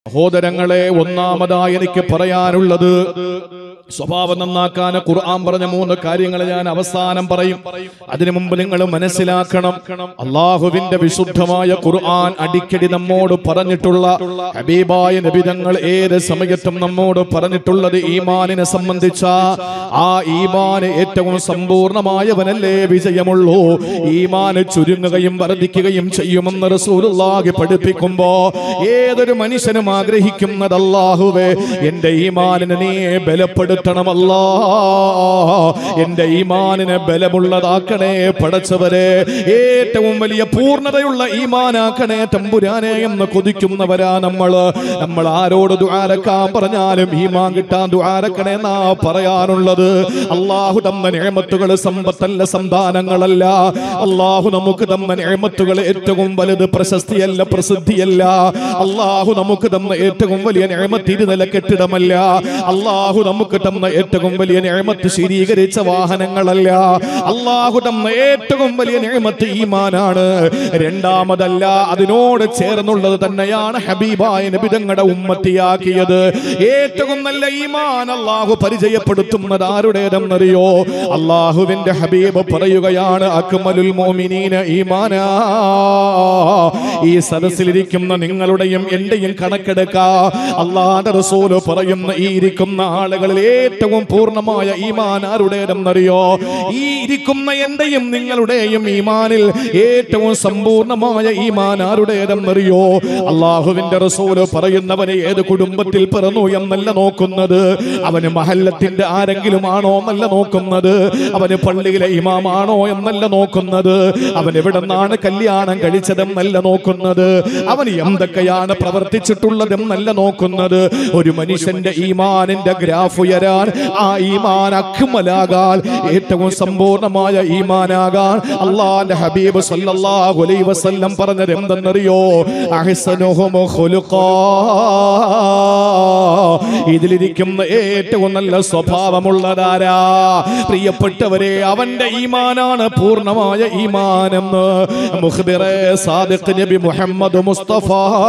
സഹോദരങ്ങളെ, ഒന്നാമതായി എനിക്ക് പറയാനുള്ളത്, സ്വഭാവം നന്നാക്കാൻ ഖുർആൻ പറഞ്ഞ 3 കാര്യങ്ങൾ ഞാൻ അവസാനം പറയും. അതിനു മുമ്പ് നിങ്ങൾ മനസ്സിലാക്കണം, അള്ളാഹുവിന്റെ വിശുദ്ധമായ ഖുർആൻ അടിക്കടി നമ്മോട് പറഞ്ഞിട്ടുള്ള, ഹബീബായ നബി തങ്ങൾ ഏത് സമയത്തും നമ്മോട് പറഞ്ഞിട്ടുള്ളത് ഈമാനിനെ സംബന്ധിച്ച, ആ ഈമാൻ ഏറ്റവും സമ്പൂർണമായവനല്ലേ വിജയമുള്ളൂ. ഈമാൻ ചുരുങ്ങുകയും വർദ്ധിക്കുകയും ചെയ്യുമെന്ന് റസൂലുള്ളാഹി പഠിപ്പിക്കുമ്പോ ഏതൊരു മനുഷ്യനും ആഗ്രഹിക്കുന്നത്, അല്ലാഹുവേ എന്റെ ഈമാനിനെ നീ ബലപ്പെടുത്തണമല്ലാ, എന്റെ ഈമാനിനെ ബലമുള്ളതാക്കണേ പടച്ചവരെ, ഏറ്റവും വലിയ പൂർണ്ണതയുള്ള ഈമാനാക്കണേ തമ്പുരാനെ എന്ന് കൊതിക്കുന്നവരാ നമ്മൾ ആരോട് ദുആരക്കാൻ പറഞ്ഞാലും ഈമാൻ കിട്ടാൻ ദുആരക്കണേ എന്നാ പറയാനുള്ളത്. അല്ലാഹു തന്ന നിഅമത്തുകൾ സമ്പത്തല്ല, സന്താനങ്ങളല്ല. അല്ലാഹു നമുക്ക് തന്ന നിഅമത്തുകൾ ഏറ്റവും വലുത് പ്രശസ്തിയല്ല, പ്രസിദ്ധിയല്ല. അല്ലാഹു നമുക്ക് തന്ന ഏറ്റവും വലിയ നിഅമത്ത് ഇരുനില കെട്ടിടമല്ല. അല്ലാഹു നമുക്ക് തന്ന ഏറ്റവും വലിയ നിഅമത്ത് ശീരീകരിച്ച വാഹനങ്ങളല്ല. അല്ലാഹു തന്ന ഏറ്റവും വലിയ നിഅമത്ത് ഈമാനാണ്. രണ്ടാമതല്ല, അതിനോട് ചേർന്നുള്ളത് തന്നെയാണ് ഹബീബായ നബി തങ്ങളുടെ ഉമ്മത്തിയാക്കിയത്. ഏറ്റവും നല്ല ഈമാൻ അല്ലാഹു പരിചയപ്പെടുത്തുന്നത് ആരുടേതെന്നറിയോ? അല്ലാഹുവിന്റെ ഹബീബ് പറയുകയാണ്, അക്മലുൽ മുഅ്മിനീന ഈമാനാ. ഈ സദസ്സിലിരിക്കുന്ന നിങ്ങളുടെയും എന്റെയും കണക്കെടുക്ക, അല്ലാഹുവിന്റെ റസൂൽ പറയുന്ന ഈ ഇരിക്കുന്ന ആളുകളിൽ ഏറ്റവും പൂർണ്ണമായ ഈമാൻ ആരുടേതെന്നറിയോ? ഈ ഇരിക്കുന്ന എന്റെയും നിങ്ങളുടെയും ഈമാനിൽ ഏറ്റവും സമ്പൂർണമായ ഈമാൻ ആരുടേതെന്നറിയോ? അല്ലാഹുവിന്റെ റസൂൽ പറയുന്നവനെ ഏത് കുടുംബത്തിൽ പിറന്നു എന്നല്ല നോക്കുന്നത്, അവന് മഹല്ലത്തിന്റെ ആരെങ്കിലും ആണോ എന്നല്ല നോക്കുന്നത്, അവന് പള്ളിയിലെ ഇമാമാണോ എന്നല്ല നോക്കുന്നത്, അവൻ എവിടെ നിന്നാണ് കല്യാണം കഴിച്ചതെന്നല്ല നോക്കുന്നത്, അവൻ എന്തൊക്കെയാണ് പ്രവർത്തിച്ചിട്ടുള്ളതെന്നല്ല നോക്കുന്നത്. ഒരു മനുഷ്യന്റെ ഈമാനിന്റെ ഗ്രാഫ് ഉയരാൻ, ആ ഈമാൻ അക്മലാകാൻ, ഏറ്റവും സമ്പൂർണമായ ഈമാനാകാൻ അല്ലാഹുവിന്റെ ഹബീബ് സല്ലല്ലാഹു അലൈഹി വസല്ലം പറഞ്ഞത് എന്തെന്നറിയോ? അഹ്സനുഹും ഖുലുഖാ. ഇതിലിരിക്കുന്ന ഏറ്റവും നല്ല സ്വഭാവമുള്ളതാരാ? പ്രിയപ്പെട്ടവരെ, അവന്റെ ഈമാനാണ് പൂർണ്ണമായ ഈമാനെന്ന് മുഖ്ബിറെ സാദിഖ് നബി മുഹമ്മദ് മുസ്തഫ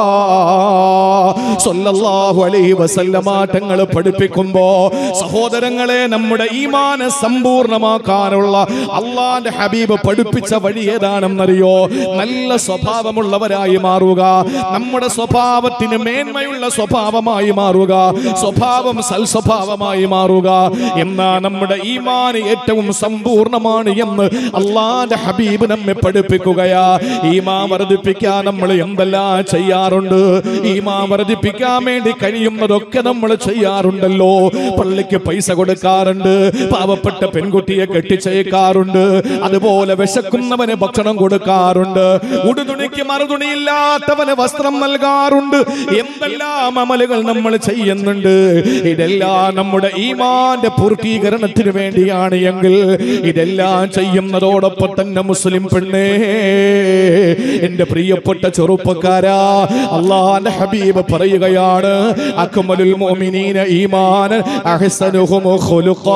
സല്ലല്ലാഹു അലൈഹി വസല്ലമ തങ്ങൾ പഠിപ്പിക്കുമ്പോ, സഹോദരങ്ങളെ, നമ്മുടെ ഈമാനെ സമ്പൂർണ്ണമാക്കാനുള്ള അല്ലാഹുവിന്റെ ഹബീബ് പഠിപ്പിച്ച വഴി ഏതാണെന്നറിയോ? നല്ല സ്വഭാവമുള്ളവരായി മാറുക, നമ്മുടെ സ്വഭാവത്തിന് മേന്മയുള്ള സ്വഭാവമായി മാറുക, സ്വഭാവം സൽസ്വഭാവമായി മാറുക. എന്നാ നമ്മുടെ ഈമാൻ ഏറ്റവും സമ്പൂർണ്ണമാണ് എന്ന് അല്ലാഹുവിന്റെ ഹബീബ് നമ്മെ പഠിപ്പിക്കുകയാ. ഈമാൻ വർദ്ധിപ്പിക്കാൻ നമ്മൾ എന്തെല്ലാം ചെയ്യാറുണ്ട്? ഈമാൻ വർദ്ധിപ്പിക്കാൻ വേണ്ടി കഴിയുന്നതൊക്കെ നമ്മൾ ചെയ്യാറുണ്ടല്ലോ. പള്ളിക്ക് പൈസ കൊടുക്കാറുണ്ട്, പാവപ്പെട്ട പെൺകുട്ടിയെ കെട്ടിച്ചേക്കാറുണ്ട്, അതുപോലെ വിശക്കുന്നവന് ഭക്ഷണം കൊടുക്കാറുണ്ട്, ഉടുതുണിക്ക് മറുതുണിയില്ലാത്തവന് വസ്ത്രം നൽകാറുണ്ട്. എന്തെല്ലാം അമലുകൾ നമ്മൾ ചെയ്യുന്നുണ്ട്. ഇതെല്ലാം നമ്മുടെ ഈമാന്റെ പൂർത്തീകരണത്തിന് വേണ്ടിയാണ് എങ്കിൽ, ഇതെല്ലാം ചെയ്യുന്നതോടൊപ്പം തന്നെ മുസ്ലിം പെണ്ണേ, എന്റെ പ്രിയപ്പെട്ട ചെറുപ്പക്കാരാ, അല്ലാഹുവിന്റെ ഹബീബ് പറയുകയാണ്, അക്മലുൽ മുഅ്മിനീന ഈമാൻ അഹ്സനുഹും ഖുലുഖാ.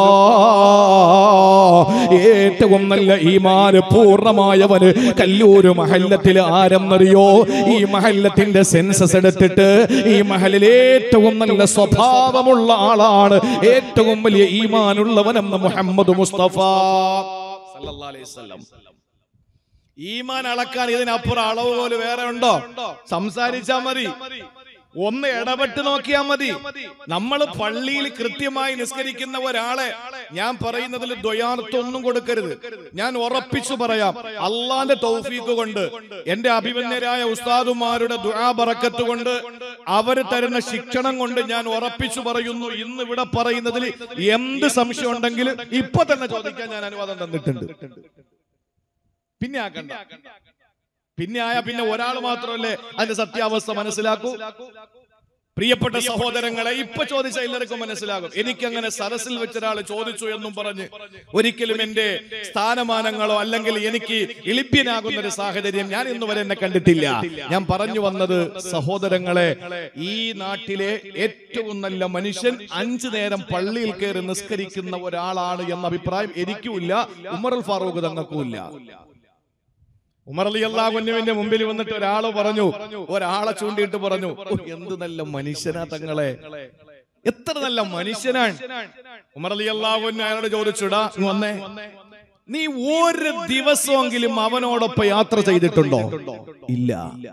ഏറ്റവും നല്ല ഈമാൻ പൂർണ്ണമായവന് കല്ലൂര് മഹല്ലത്തിൽ ആരെന്നറിയോ? ഈ മഹല്ലത്തിന്റെ സെൻസസ് എടുത്തിട്ട് ഈ മഹലിൽ ഏറ്റവും നല്ല സ്വഭാവമുള്ള ആളാണ് ഏറ്റവും വലിയ ഈമാനുള്ളവനെന്ന് മുഹമ്മദ് മുസ്തഫ സല്ലല്ലാഹു അലൈഹി വസല്ലം. ഈമാൻ അളക്കാൻ ഇതിനപ്പുറം അളവ് പോലെ വേറെ ഉണ്ടോ? സംസാരിച്ചാ മതി, ഒന്ന് ഇടപെട്ട് നോക്കിയാൽ മതി. നമ്മൾ പള്ളിയിൽ കൃത്യമായി നിസ്കരിക്കുന്ന ഒരാളെ ഞാൻ പറയുന്നതിൽ ദ്വയാർത്ഥമൊന്നും കൊടുക്കരുത്. ഞാൻ ഉറപ്പിച്ചു പറയാം, അള്ളാന്റെ തൗഫീഖ് കൊണ്ട്, എന്റെ അഭിമന്യരായ ഉസ്താദുമാരുടെ ദുആ ബറക്കത്ത് കൊണ്ട്, അവർ തരുന്ന ശിക്ഷണം കൊണ്ട് ഞാൻ ഉറപ്പിച്ചു പറയുന്നു, ഇന്ന് ഇവിടെ പറയുന്നതിൽ എന്ത് സംശയം ഉണ്ടെങ്കിലും ഇപ്പൊ തന്നെ ചോദിക്കാൻ ഞാൻ അനുവാദം തന്നിട്ടുണ്ട്. പിന്നെ ആക്കണ്ട. പിന്നെ ആയാ പിന്നെ ഒരാൾ മാത്രമല്ലേ അതിന്റെ സത്യാവസ്ഥ മനസ്സിലാക്കൂ. പ്രിയപ്പെട്ട സഹോദരങ്ങളെ, ഇപ്പൊ ചോദിച്ച എല്ലാവർക്കും മനസ്സിലാകും. എനിക്കങ്ങനെ സരസിൽ വെച്ചൊരാൾ ചോദിച്ചു എന്നും പറഞ്ഞ് ഒരിക്കലും എന്റെ സ്ഥാനമാനങ്ങളോ അല്ലെങ്കിൽ എനിക്ക് എളിപ്യനാകുന്ന ഒരു സാഹചര്യം ഞാൻ ഇന്ന് വരെ എന്നെ കണ്ടിട്ടില്ല. ഞാൻ പറഞ്ഞു വന്നത്, സഹോദരങ്ങളെ, ഈ നാട്ടിലെ ഏറ്റവും നല്ല മനുഷ്യൻ 5 നേരം പള്ളിയിൽ കയറി നിസ്കരിക്കുന്ന ഒരാളാണ് എന്ന അഭിപ്രായം എനിക്കുമില്ല, ഉമറുൽ ഫാറൂഖ് തങ്ങൾക്കുമില്ല. ഉമർ റളിയല്ലാഹു അൻഹുവിന്റെ മുമ്പിൽ വന്നിട്ട് ഒരാളെ ചൂണ്ടിയിട്ട് പറഞ്ഞു, എന്ത് നല്ല മനുഷ്യനാ തങ്ങളെ, എത്ര നല്ല മനുഷ്യനാണ്. ഉമർ റളിയല്ലാഹു അൻഹു അയാളോട് ചോദിച്ചുടാ, വന്നേ, നീ ഒരു ദിവസമെങ്കിലും അവനോടൊപ്പം യാത്ര ചെയ്തിട്ടുണ്ടോ? ഇല്ല.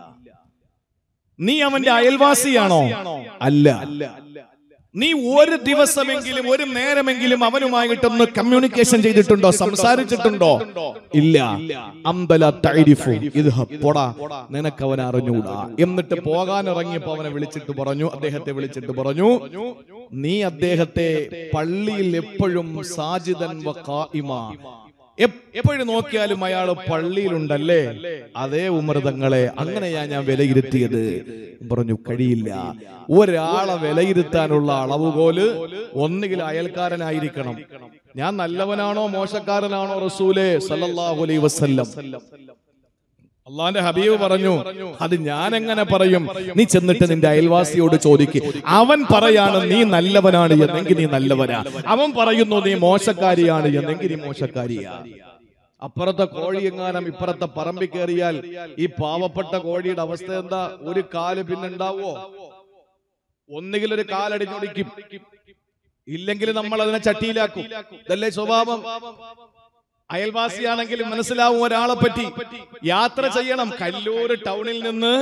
നീ അവന്റെ അയൽവാസിയാണോ? അല്ല. നീ ഒരു ദിവസമെങ്കിലും ഒരു നേരമെങ്കിലും അവനുമായിട്ടൊന്ന് കമ്മ്യൂണിക്കേഷൻ ചെയ്തിട്ടുണ്ടോ? സംസാരിച്ചിട്ടുണ്ടോ? ഇല്ല. അംബല തഅരിഫു ഇദ്ഹബ്, പോടാ, നിനക്ക് അവനെ അറിഞ്ഞൂടാ. എന്നിട്ട് പോകാൻ ഇറങ്ങിയപ്പോ അദ്ദേഹത്തെ വിളിച്ചിട്ട് പറഞ്ഞു, നീ അദ്ദേഹത്തെ പള്ളിയിൽ എപ്പോഴും സാജിദൻ വ ഖായിമ, എപ്പോഴും നോക്കിയാലും അയാൾ പള്ളിയിലുണ്ടല്ലേ? അതേ ഉമർ തങ്ങളെ, അങ്ങനെയാ ഞാൻ വിലയിരുത്തിയത്. പറഞ്ഞു, കഴിയില്ല. ഒരാളെ വിലയിരുത്താനുള്ള അളവുകോല് ഒന്നുകിൽ അയൽക്കാരനായിരിക്കണം. ഞാൻ നല്ലവനാണോ മോശക്കാരനാണോ റസൂലേ സല്ലല്ലാഹു അലൈഹി വസല്ലം. അള്ളാന്റെ ഹബീബ് പറഞ്ഞു, അത് ഞാൻ എങ്ങനെ പറയും? നീ ചെന്നിട്ട് നിന്റെ അയൽവാസിയോട് ചോദിക്കും. അവൻ പറയാണ് നീ നല്ലവനാണ് എന്നെങ്കിൽ നീ നല്ലവനാ, അവൻ പറയുന്നു നീ മോശക്കാരിയാണ് എന്നെങ്കിൽ നീ മോശക്കാരിയാ. അപ്പുറത്തെ കോഴി എങ്ങാനും ഇപ്പുറത്തെ പറമ്പിൽ കയറിയാൽ ഈ പാവപ്പെട്ട കോഴിയുടെ അവസ്ഥ എന്താ? ഒരു കാല് പിന്നുണ്ടാവോ? ഒന്നുകിൽ ഒരു കാലടിഞ്ഞൊടിക്കും, ഇല്ലെങ്കിൽ നമ്മൾ അതിനെ ചട്ടിയിലാക്കും. ഇതല്ലേ സ്വഭാവം? അയൽവാസിയാണെങ്കിൽ മനസ്സിലാവും ഒരാളെ പറ്റി. യാത്ര ചെയ്യണം. കല്ലൂർ ടൗണിൽ നിന്ന്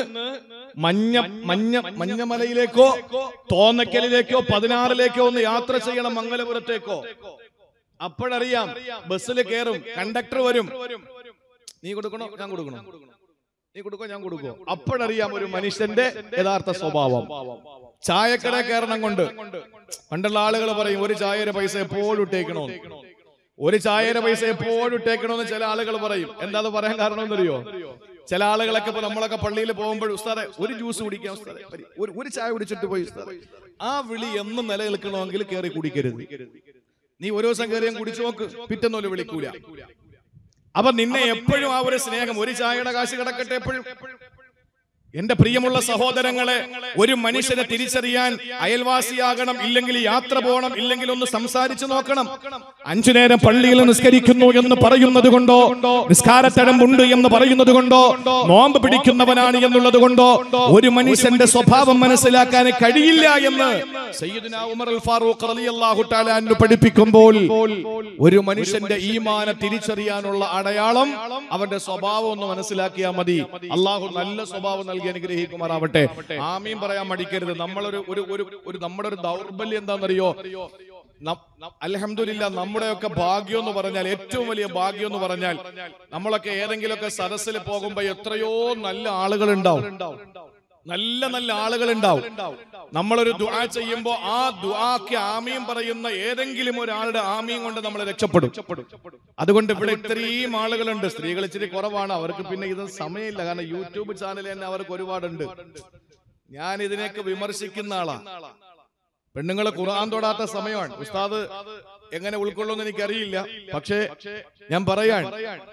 മഞ്ഞമലയിലേക്കോ തോന്നക്കലിലേക്കോ 16ലേക്കോ ഒന്ന് യാത്ര ചെയ്യണം, മംഗലപുരത്തേക്കോ. അപ്പോഴറിയാം, ബസ്സിൽ കയറും, കണ്ടക്ടർ വരും, നീ കൊടുക്കണോ ഞാൻ കൊടുക്കണോ, നീ കൊടുക്കോ ഞാൻ കൊടുക്കോ. അപ്പോഴറിയാം ഒരു മനുഷ്യന്റെ യഥാർത്ഥ സ്വഭാവം. ചായക്കട കയറണം കൊണ്ട് പണ്ടുള്ള ആളുകൾ പറയും, ഒരു ചായയുടെ പൈസ എപ്പോഴും ഇട്ടേക്കണോ, ഒരു ചായയുടെ പൈസ എപ്പോഴും ഇട്ടേക്കണമെന്ന് ചില ആളുകൾ പറയും. എന്താ അത് പറയാൻ കാരണം എന്നറിയോ? ചില ആളുകളൊക്കെ ഇപ്പൊ നമ്മളൊക്കെ പള്ളിയിൽ പോകുമ്പോൾ ഉസ്താദെ ഒരു ജ്യൂസ് കുടിക്കാം, ഉസ്താദെ ഒരു ചായ കുടിച്ചിട്ട് പോയി ഉസ്താദെ. ആ വിളി എന്നും നിലനിൽക്കണമെങ്കിൽ കയറി കുടിക്കരുത്. നീ ഓരോ ദിവസം കയറിയാൻ കുടിച്ചു നോക്ക്, പിറ്റെന്നോല് വിളിക്കൂല. അപ്പൊ നിന്നെ എപ്പോഴും ആ ഒരു സ്നേഹം, ഒരു ചായയുടെ കാശ് കിടക്കട്ടെ എപ്പോഴും. എന്റെ പ്രിയമുള്ള സഹോദരങ്ങളെ, ഒരു മനുഷ്യനെ തിരിച്ചറിയാൻ അയൽവാസിയാകണം, ഇല്ലെങ്കിൽ യാത്ര പോകണം, ഇല്ലെങ്കിൽ ഒന്ന് സംസാരിച്ചു നോക്കണം. 5 നേരം പള്ളിയിൽ നിസ്കരിക്കുന്നു എന്ന് പറയുന്നത് കൊണ്ടോ, നിസ്കാരത്തടമ്പുണ്ട് എന്ന് പറയുന്നത് കൊണ്ടോ, നോമ്പ് പിടിക്കുന്നവനാണ് എന്നുള്ളത് കൊണ്ടോ ഒരു മനുഷ്യന്റെ സ്വഭാവം മനസ്സിലാക്കാൻ കഴിയില്ല എന്ന് സയ്യിദുനാ ഉമർ അൽ ഫാറൂഖ് റളിയല്ലാഹു തആല അൻഹു പഠിപ്പിക്കുമ്പോൾ, ഒരു മനുഷ്യന്റെ ഈമാനെ തിരിച്ചറിയാനുള്ള അടയാളം അവന്റെ സ്വഭാവം ഒന്ന് മനസ്സിലാക്കിയാൽ മതി. അള്ളാഹു നല്ല സ്വഭാവം അനുഗ്രഹിക്കുമാറാവട്ടെ. ആമീൻ പറയാൻ മടിക്കരുത്. നമ്മുടെ ഒരു ദൗർബല്യം എന്താണെന്നറിയോ? അൽഹംദുലില്ലാ, നമ്മുടെയൊക്കെ ഭാഗ്യം എന്ന് പറഞ്ഞാൽ, ഏറ്റവും വലിയ ഭാഗ്യം എന്ന് പറഞ്ഞാൽ, നമ്മളൊക്കെ ഏതെങ്കിലുമൊക്കെ സദസ്സിൽ പോകുമ്പോ എത്രയോ നല്ല ആളുകൾ ഉണ്ടാവും, നല്ല നല്ല ആളുകൾ ഉണ്ടാവും. നമ്മളൊരു ദുആ ചെയ്യുമ്പോ ആ ദുആക്ക് ആമീൻ പറയുന്ന ഏതെങ്കിലും ഒരാളുടെ ആമീൻ കൊണ്ട് നമ്മൾ രക്ഷപ്പെടും. അതുകൊണ്ട് ഇവിടെ ഇത്രയും ആളുകളുണ്ട്. സ്ത്രീകൾ ഇച്ചിരി കുറവാണ്, അവർക്ക് പിന്നെ ഇത് സമയമില്ല, കാരണം യൂട്യൂബ് ചാനൽ തന്നെ അവർക്ക് ഒരുപാടുണ്ട്. ഞാൻ ഇതിനെയൊക്കെ വിമർശിക്കുന്ന ആളാ. പെണ്ണുങ്ങള് ഖുർആൻ തൊടാത്ത സമയമാണ്. ഉസ്താദ് എങ്ങനെ ഉൾക്കൊള്ളുമെന്ന് എനിക്കറിയില്ല, പക്ഷേ ഞാൻ പറയാൻ,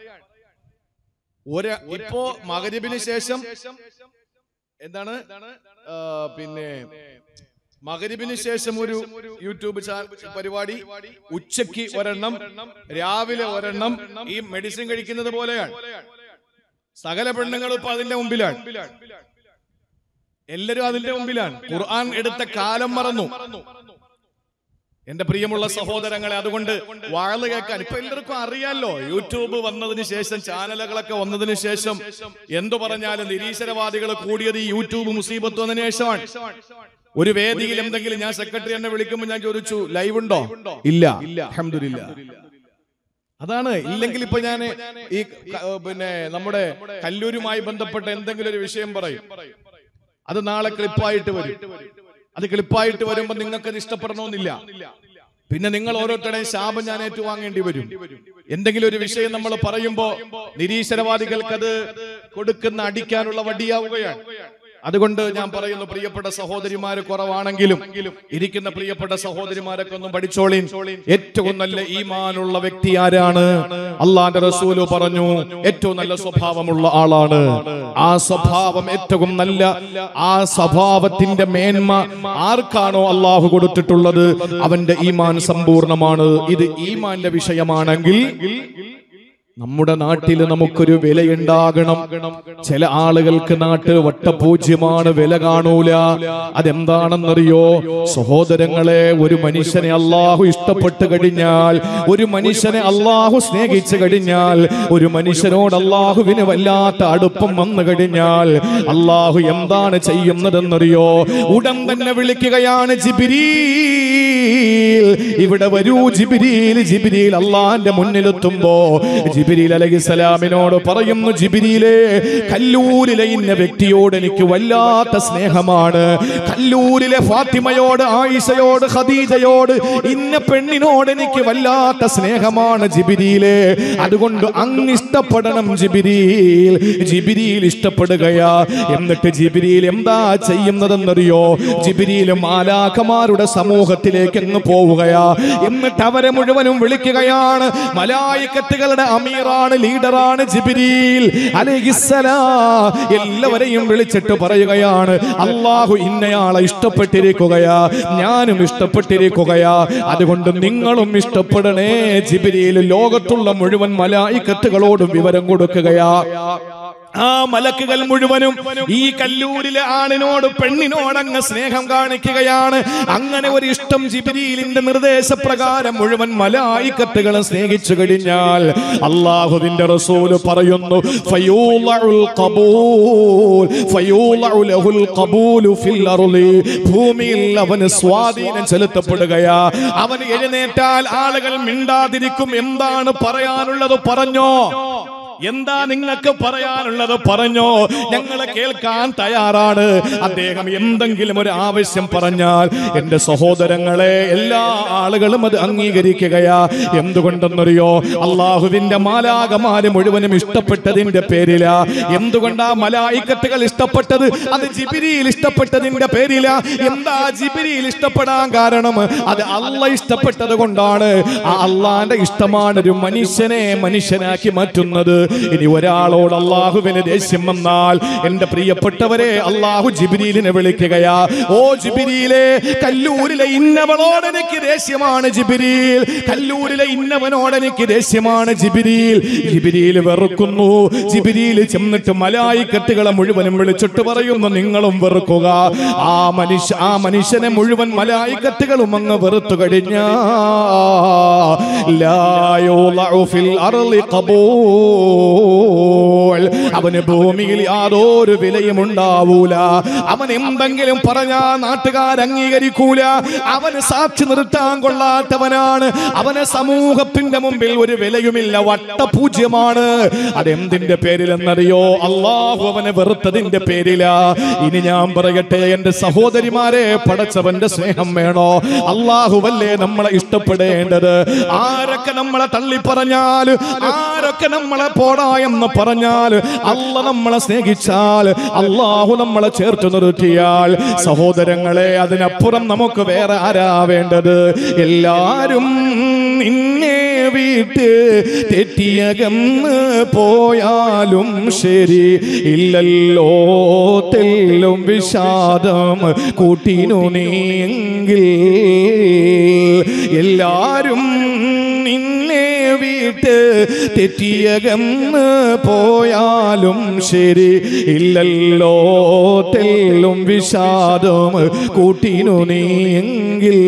ഇപ്പോ മഗ്‌രിബിന് ശേഷം എന്താണ്, പിന്നെ മഗ്‌രിബിന് ശേഷം ഒരു യൂട്യൂബ് പരിപാടി, ഉച്ചയ്ക്ക് ഒരെണ്ണം, രാവിലെ ഒരെണ്ണം. ഈ മെഡിസിൻ കഴിക്കുന്നത് പോലെയാണ്. സകല പെണ്ണുങ്ങളും ഇപ്പൊ അതിന്റെ മുമ്പിലാണ്, എല്ലാരും അതിന്റെ മുമ്പിലാണ്. ഖുർആൻ എടുത്ത കാലം മറന്നു. എന്റെ പ്രിയമുള്ള സഹോദരങ്ങളെ, അതുകൊണ്ട് വാഴ കേൾക്കാൻ ഇപ്പൊ എല്ലാവർക്കും അറിയാലോ. യൂട്യൂബ് വന്നതിന് ശേഷം, ചാനലുകളൊക്കെ വന്നതിന് ശേഷം എന്തു പറഞ്ഞാലും നിരീശ്വരവാദികൾ കൂടിയത് ഈ യൂട്യൂബ് മുസീബത്ത് വന്നതിന് ശേഷമാണ്. ഒരു വേദിയിൽ എന്തെങ്കിലും, ഞാൻ സെക്രട്ടറി എന്നെ വിളിക്കുമ്പോൾ ഞാൻ ചോദിച്ചു, ലൈവ് ഉണ്ടോ? ഇല്ല. അൽഹംദുലില്ലാ. അതാണ്. ഇല്ലെങ്കിൽ ഇപ്പൊ ഞാൻ ഈ പിന്നെ നമ്മുടെ കല്ലൂരുമായി ബന്ധപ്പെട്ട എന്തെങ്കിലും ഒരു വിഷയം പറയും, അത് നാളെ ക്ലിപ്പായിട്ട് വരും. അത് ക്ലിപ്പായിട്ട് വരുമ്പോ നിങ്ങൾക്ക് അത് ഇഷ്ടപ്പെടണമെന്നില്ല. പിന്നെ നിങ്ങൾ ഓരോരുത്തരുടെയും ശാപം ഞാൻ ഏറ്റുവാങ്ങേണ്ടി വരും. എന്തെങ്കിലും ഒരു വിഷയം നമ്മൾ പറയുമ്പോ നിരീശ്വരവാദികൾക്ക് അത് കൊടുക്കുന്ന അടിക്കാനുള്ള വടിയാവുകയാണ്. അതുകൊണ്ട് ഞാൻ പറയുന്നു, പ്രിയപ്പെട്ട സഹോദരിമാര് കുറവാണെങ്കിലും ഇരിക്കുന്ന പ്രിയപ്പെട്ട സഹോദരിമാരൊക്കെ ഒന്നും പഠിച്ചോളീൻ. ഏറ്റവും നല്ല ഈമാനുള്ള വ്യക്തി ആരാണ്? അള്ളാന്റെ റസൂല് പറഞ്ഞു, ഏറ്റവും നല്ല സ്വഭാവമുള്ള ആളാണ്. ആ സ്വഭാവം ഏറ്റവും നല്ല, ആ സ്വഭാവത്തിന്റെ മേന്മ ആർക്കാണോ അള്ളാഹു കൊടുത്തിട്ടുള്ളത്, അവന്റെ ഈമാൻ സമ്പൂർണമാണ്. ഇത് ഈമാന്റെ വിഷയമാണെങ്കിൽ നമ്മുടെ നാട്ടിൽ നമുക്കൊരു വിലയുണ്ടാകണം. ചില ആളുകൾക്ക് നാട്ടിൽ വട്ടപൂജ്യമാണ്, വില കാണൂല. അതെന്താണെന്നറിയോ സഹോദരങ്ങളെ? ഒരു മനുഷ്യനെ അള്ളാഹു ഇഷ്ടപ്പെട്ട് കഴിഞ്ഞാൽ, ഒരു മനുഷ്യനെ അള്ളാഹു സ്നേഹിച്ചു കഴിഞ്ഞാൽ, ഒരു മനുഷ്യനോട് അള്ളാഹുവിന് വല്ലാത്ത അടുപ്പം വന്നു കഴിഞ്ഞാൽ അള്ളാഹു എന്താണ് ചെയ്യുന്നതെന്നറിയോ? ഉടൻ തന്നെ വിളിക്കുകയാണ്, ജിബ്രീൽ ഇവിടെ വരൂ. ജിബ്രീൽ അള്ളാന്റെ മുന്നിലെത്തുമ്പോ ജിബ്രീൽ അലൈഹിസ്സലാമിനോട് പറയുന്നു, ജിബ്രീലേ, കല്ലൂരിലെ ഇന്ന വ്യക്തിയോട് എനിക്ക് വല്ലാത്ത സ്നേഹമാണ്. കല്ലൂരിലെ ഫാത്തിമയോട്, ആയിഷയോട്, ഖദീജയോട്, ഇന്ന പെണ്ണിനോട് എനിക്ക് വല്ലാത്ത സ്നേഹമാണ് ജിബ്രീലേ. അതുകൊണ്ട് അങ്ങ് ഇഷ്ടപ്പെടണം ജിബ്രീൽ. ജിബ്രീൽ ഇഷ്ടപ്പെടുകയാ. എന്നിട്ട് ജിബ്രീൽ എന്താ ചെയ്യുന്നതെന്നറിയോ? ജിബ്രീൽ മാലാഖമാരുടെ സമൂഹത്തിലേക്ക് അങ്ങ് പോവുകയാ. എന്നിട്ട് അവരെ മുഴുവനും വിളിക്കുകയാണ്. മലായികത്തുകളുടെ അമീറാണ്, ലീഡറാണ് ജിബ്രീൽ അലൈഹിസ്സലാം. എല്ലാവരെയും വിളിച്ചിട്ട് പറയുകയാണ്, അല്ലാഹു ഇന്നയാളെ ഇഷ്ടപ്പെട്ടിരിക്കുകയാ, ഞാനും ഇഷ്ടപ്പെട്ടിരിക്കുകയാ. അതുകൊണ്ട് നിങ്ങളും ഇഷ്ടപ്പെടണേ. ജിബ്രീൽ ലോകത്തുള്ള മുഴുവൻ മലായികത്തുകളോടും വിവരം കൊടുക്കുകയാ. ആ മലക്കുകൾ മുഴുവനും ഈ കല്ലൂരിലെ ആണിനോട്, പെണ്ണിനോട് അങ്ങ് സ്നേഹം കാണിക്കുകയാണ്. അങ്ങനെ ഒരു ഇഷ്ടം ജിബ്രീലിന്റെ നിർദ്ദേശപ്രകാരം മുഴുവൻ മലായികത്തുകളെ സ്നേഹിച്ചു കഴിഞ്ഞാൽ അല്ലാഹുവിന്റെ റസൂൽ പറയുന്നു, ഭൂമിയിൽ അവന് സ്വാധീനം ചെലുത്തപ്പെടുകയാ. അവൻ എഴുന്നേറ്റാൽ ആളുകൾ മിണ്ടാതിരിക്കും. എന്താണ് പറയാനുള്ളത് പറഞ്ഞോ, എന്താ നിങ്ങൾക്ക് പറയാനുള്ളത് പറഞ്ഞോ, ഞങ്ങളെ കേൾക്കാൻ തയ്യാറാണ്. അദ്ദേഹം എന്തെങ്കിലും ഒരു ആവശ്യം പറഞ്ഞാൽ എന്റെ സഹോദരങ്ങളെ എല്ലാ ആളുകളും അത് അംഗീകരിക്കുകയാ. എന്തുകൊണ്ടെന്നറിയോ? അള്ളാഹുവിന്റെ മാലാഖമാര് മുഴുവനും ഇഷ്ടപ്പെട്ടതിന്റെ പേരിലാ. എന്തുകൊണ്ടാ മലായികത്തുകൾ ഇഷ്ടപ്പെട്ടത്? അത് ജിബ്രീൽ ഇഷ്ടപ്പെട്ടതിന്റെ പേരിലാ. എന്താ ജിബ്രീൽ ഇഷ്ടപ്പെടാൻ കാരണം? അത് അള്ളാഹ് ഇഷ്ടപ്പെട്ടത് കൊണ്ടാണ്. ആ അള്ളാന്റെ ഇഷ്ടമാണ് ഒരു മനുഷ്യനെ മനുഷ്യനാക്കി മാറ്റുന്നത്. ഇനി ഒരാളോട് അള്ളാഹുവിന് ദേഷ്യം വന്നാൽ എന്റെ പ്രിയപ്പെട്ടവരെ, അള്ളാഹു ജിബ്രീലിനെ വിളിക്കുകയാ. ഓ ജിബ്രീലേ, കല്ലൂരിലെ ഇന്നവളോട് എനിക്ക് ദേഷ്യമാണ് ജിബ്രീൽ, കല്ലൂരിലെ ഇന്നവനോട് എനിക്ക് ദേഷ്യമാണ് ജിബ്രീൽ. ജിബ്രീൽ വെറുക്കുന്നു. ജിബ്രീൽ ചെന്നിട്ട് മലായികത്തുകളെ മുഴുവനും വിളിച്ചിട്ട് പറയുന്നു, നിങ്ങളും വെറുക്കുക. ആ മനുഷ്യനെ മുഴുവൻ മലായികത്തുകളും അങ്ങ് വെറുത്തു കഴിഞ്ഞാ ലാ യുളഉ ഫിൽ അർളി ഖബൂൽ, അവന് ഭൂമിയിൽ യാതൊരു വിലയും ഉണ്ടാവൂല. അവൻ എന്തെങ്കിലും പറഞ്ഞാ നാട്ടുകാർ അംഗീകരിക്കൂല. അവന് സാക്ഷി നിർത്താൻ കൊള്ളാത്തവനാണ്. അവനെ സമൂഹത്തിന്റെ മുമ്പിൽ ഒരു വിലയുമില്ല, വട്ടപൂജ്യമാണ്. അതെന്തിന്റെ പേരിലെന്നറിയോ? അള്ളാഹു അവനെ വെറുത്തതിന്റെ പേരിലാ. ഇനി ഞാൻ പറയട്ടെ എന്റെ സഹോദരിമാരെ, പടച്ചവന്റെ സ്നേഹം വേണോ? അള്ളാഹുവല്ലേ നമ്മളെ ഇഷ്ടപ്പെടേണ്ടത്. ആരൊക്കെ നമ്മളെ തള്ളി പറഞ്ഞാൽ, ആരൊക്കെ നമ്മളെ പോടാ എന്ന് പറഞ്ഞാൽ, അല്ലാഹു നമ്മളെ സ്നേഹിച്ചാൽ, അല്ലാഹു നമ്മളെ ചേർത്ത് നിർത്തിയാൽ, സഹോദരങ്ങളെ, അതിനപ്പുറം നമുക്ക് വേറെ ആരാ വേണ്ടത്? എല്ലാരും നിന്നെ വീട്ട് തെറ്റിയകന്ന് പോയാലും ശരി ഇല്ലല്ലോ, തെല്ലും വിഷാദം കൂട്ടിനു നീങ്കിൽ. എല്ലാരും നിന്നെ വീട്ട് തെറ്റിയകന്ന് പോയാലും ശരി ഇല്ലല്ലോ, തെല്ലും വിഷാദം കൂട്ടിനു നീയെങ്കിൽ.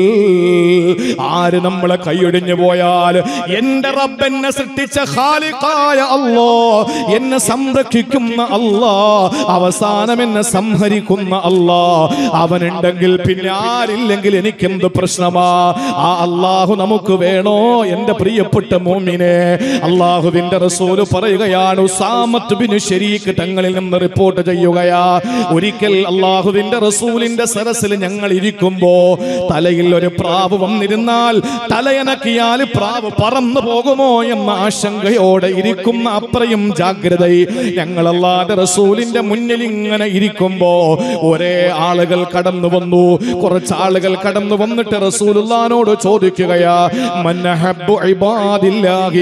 ആര് നമ്മളെ കൈയൊടിഞ്ഞു പോയാൽ, എന്റെ റബ്ബ് എന്നെ സൃഷ്ടിച്ച ഖാലിഖായ അല്ലാഹ്, എന്നെ സംരക്ഷിക്കുന്ന അല്ലാഹ്, അവസാനം എന്നെ സംഹരിക്കുന്ന അല്ലാഹ്, അവനുണ്ടെങ്കിൽ പിന്നെ ആരില്ലെങ്കിൽ എനിക്കെന്ത് പ്രശ്നമാ? ആ അല്ലാഹു നമുക്ക് വേണോ? എന്റെ പ്രിയപ്പെട്ട മുഅ്മിനേ, അല്ലാഹുവിന്റെ റസൂൽ പറയുകയാണ്, ഉസാമത്ത് ബിൻ ശരീഖ് തങ്ങളിൽ നിന്ന് റിപ്പോർട്ട് ചെയ്യുകയാ, ഒരിക്കൽ അല്ലാഹുവിന്റെ റസൂലിന്റെ സരസിൽ ഞങ്ങൾ ഇരിക്കുമ്പോ തലയിൽ ഒരു പ്രാവ് വന്നിരുന്നാൽ തലയനക്കിയാൽ പ്രാവ് പറന്നു പോകുമോ എന്ന ആശങ്കയോടെ ഇരിക്കുന്ന അത്രയും ജാഗ്രത ഞങ്ങൾ അല്ലാഹുവിന്റെ റസൂലിന്റെ മുന്നിൽ ഇങ്ങനെ ഇരിക്കുമ്പോ ഒരേ ആളുകൾ കടന്നു വന്നു. കുറച്ച് ആളുകൾ കടന്നു വന്നിട്ട് റസൂലുള്ളാഹിനോട് ചോദിക്കുകയാ, മൻ അഹബ്ബു ഇബാദില്ലാഹി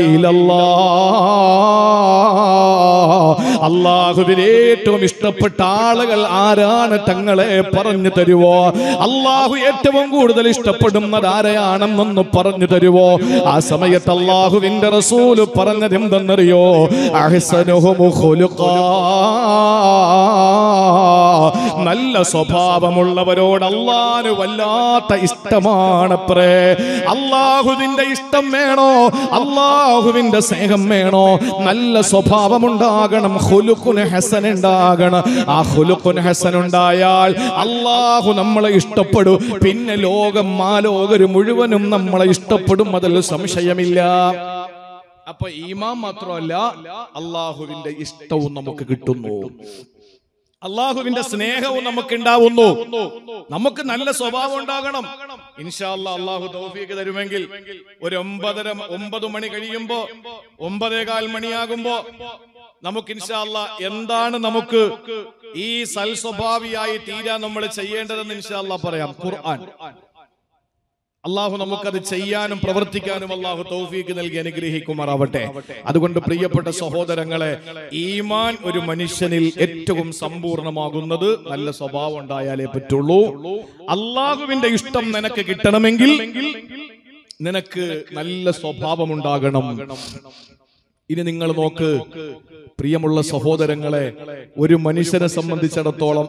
ഇലല്ലാഹ്, അല്ലാഹുവിന് ഏറ്റവും ഇഷ്ടപ്പെട്ട ആളുകൾ ആരാണ് തങ്ങളെ പറഞ്ഞു തരുവോ? അല്ലാഹു ഏറ്റവും കൂടുതൽ ഇഷ്ടപ്പെടുന്നത് ആരാ? ആരാണെന്നൊന്ന് പറഞ്ഞു തരുവോ? ആ സമയത്ത് അല്ലാഹുവിന്റെ റസൂൽ പറഞ്ഞത് എന്തെന്നറിയോ? അഹ്സനുഹും ഖുലുഖാ, നല്ല സ്വഭാവമുള്ളവരോട് അല്ലാഹുവിന് വല്ലാത്ത ഇഷ്ടമാണത്രേ. അല്ലാഹുവിന്റെ ഇഷ്ടം വേണോ? അല്ലാഹുവിന്റെ സ്നേഹം വേണോ? നല്ല സ്വഭാവമുണ്ടാകണം, ഖുലുഖുൻ ഹസൻ ഉണ്ടാകണം. ആ ഖുലുഖുൻ ഹസൻ ഉണ്ടായാൽ അല്ലാഹു നമ്മളെ ഇഷ്ടപ്പെടും. പിന്നെ ലോകം മാലോകര് മുഴുവനും നമ്മളെ ഇഷ്ടപ്പെടും, അതിൽ സംശയമില്ല. അപ്പൊ ഈമാൻ മാത്രമല്ല, അല്ലാഹുവിന്റെ ഇഷ്ടവും നമുക്ക് കിട്ടുന്നു, അല്ലാഹുവിന്റെ സ്നേഹവും നമുക്ക് ഉണ്ടാവുന്നു. നമുക്ക് നല്ല സ്വഭാവം ഉണ്ടാകണം. ഇൻഷാ അല്ലാഹ് അല്ലാഹു തൗഫീഖ് തരുമെങ്കിൽ ഒരു 9 മണി കഴിയുമ്പോ 9:15 മണിയാകുമ്പോ നമുക്ക് ഇൻഷാ അല്ലാഹ് എന്താണ് നമുക്ക് ഈ സൽസ്വഭാവിയായി തീരാൻ നമ്മൾ ചെയ്യേണ്ടതെന്ന് ഇൻഷാ അല്ലാഹ് പറയാം. ഖുർആൻ അള്ളാഹു നമുക്കത് ചെയ്യാനും പ്രവർത്തിക്കാനും അള്ളാഹു തൗഫീഖ് നൽകി അനുഗ്രഹിക്കുമാറാവട്ടെ. അതുകൊണ്ട് പ്രിയപ്പെട്ട സഹോദരങ്ങളെ, ഈമാൻ ഒരു മനുഷ്യനിൽ ഏറ്റവും സമ്പൂർണമാകുന്നത് നല്ല സ്വഭാവം ഉണ്ടായാലേ പറ്റുള്ളൂ. അള്ളാഹുവിന്റെ ഇഷ്ടം നിനക്ക് കിട്ടണമെങ്കിൽ നിനക്ക് നല്ല സ്വഭാവം ഉണ്ടാകണം. ഇനി നിങ്ങൾ നോക്ക് പ്രിയമുള്ള സഹോദരങ്ങളെ, ഒരു മനുഷ്യനെ സംബന്ധിച്ചിടത്തോളം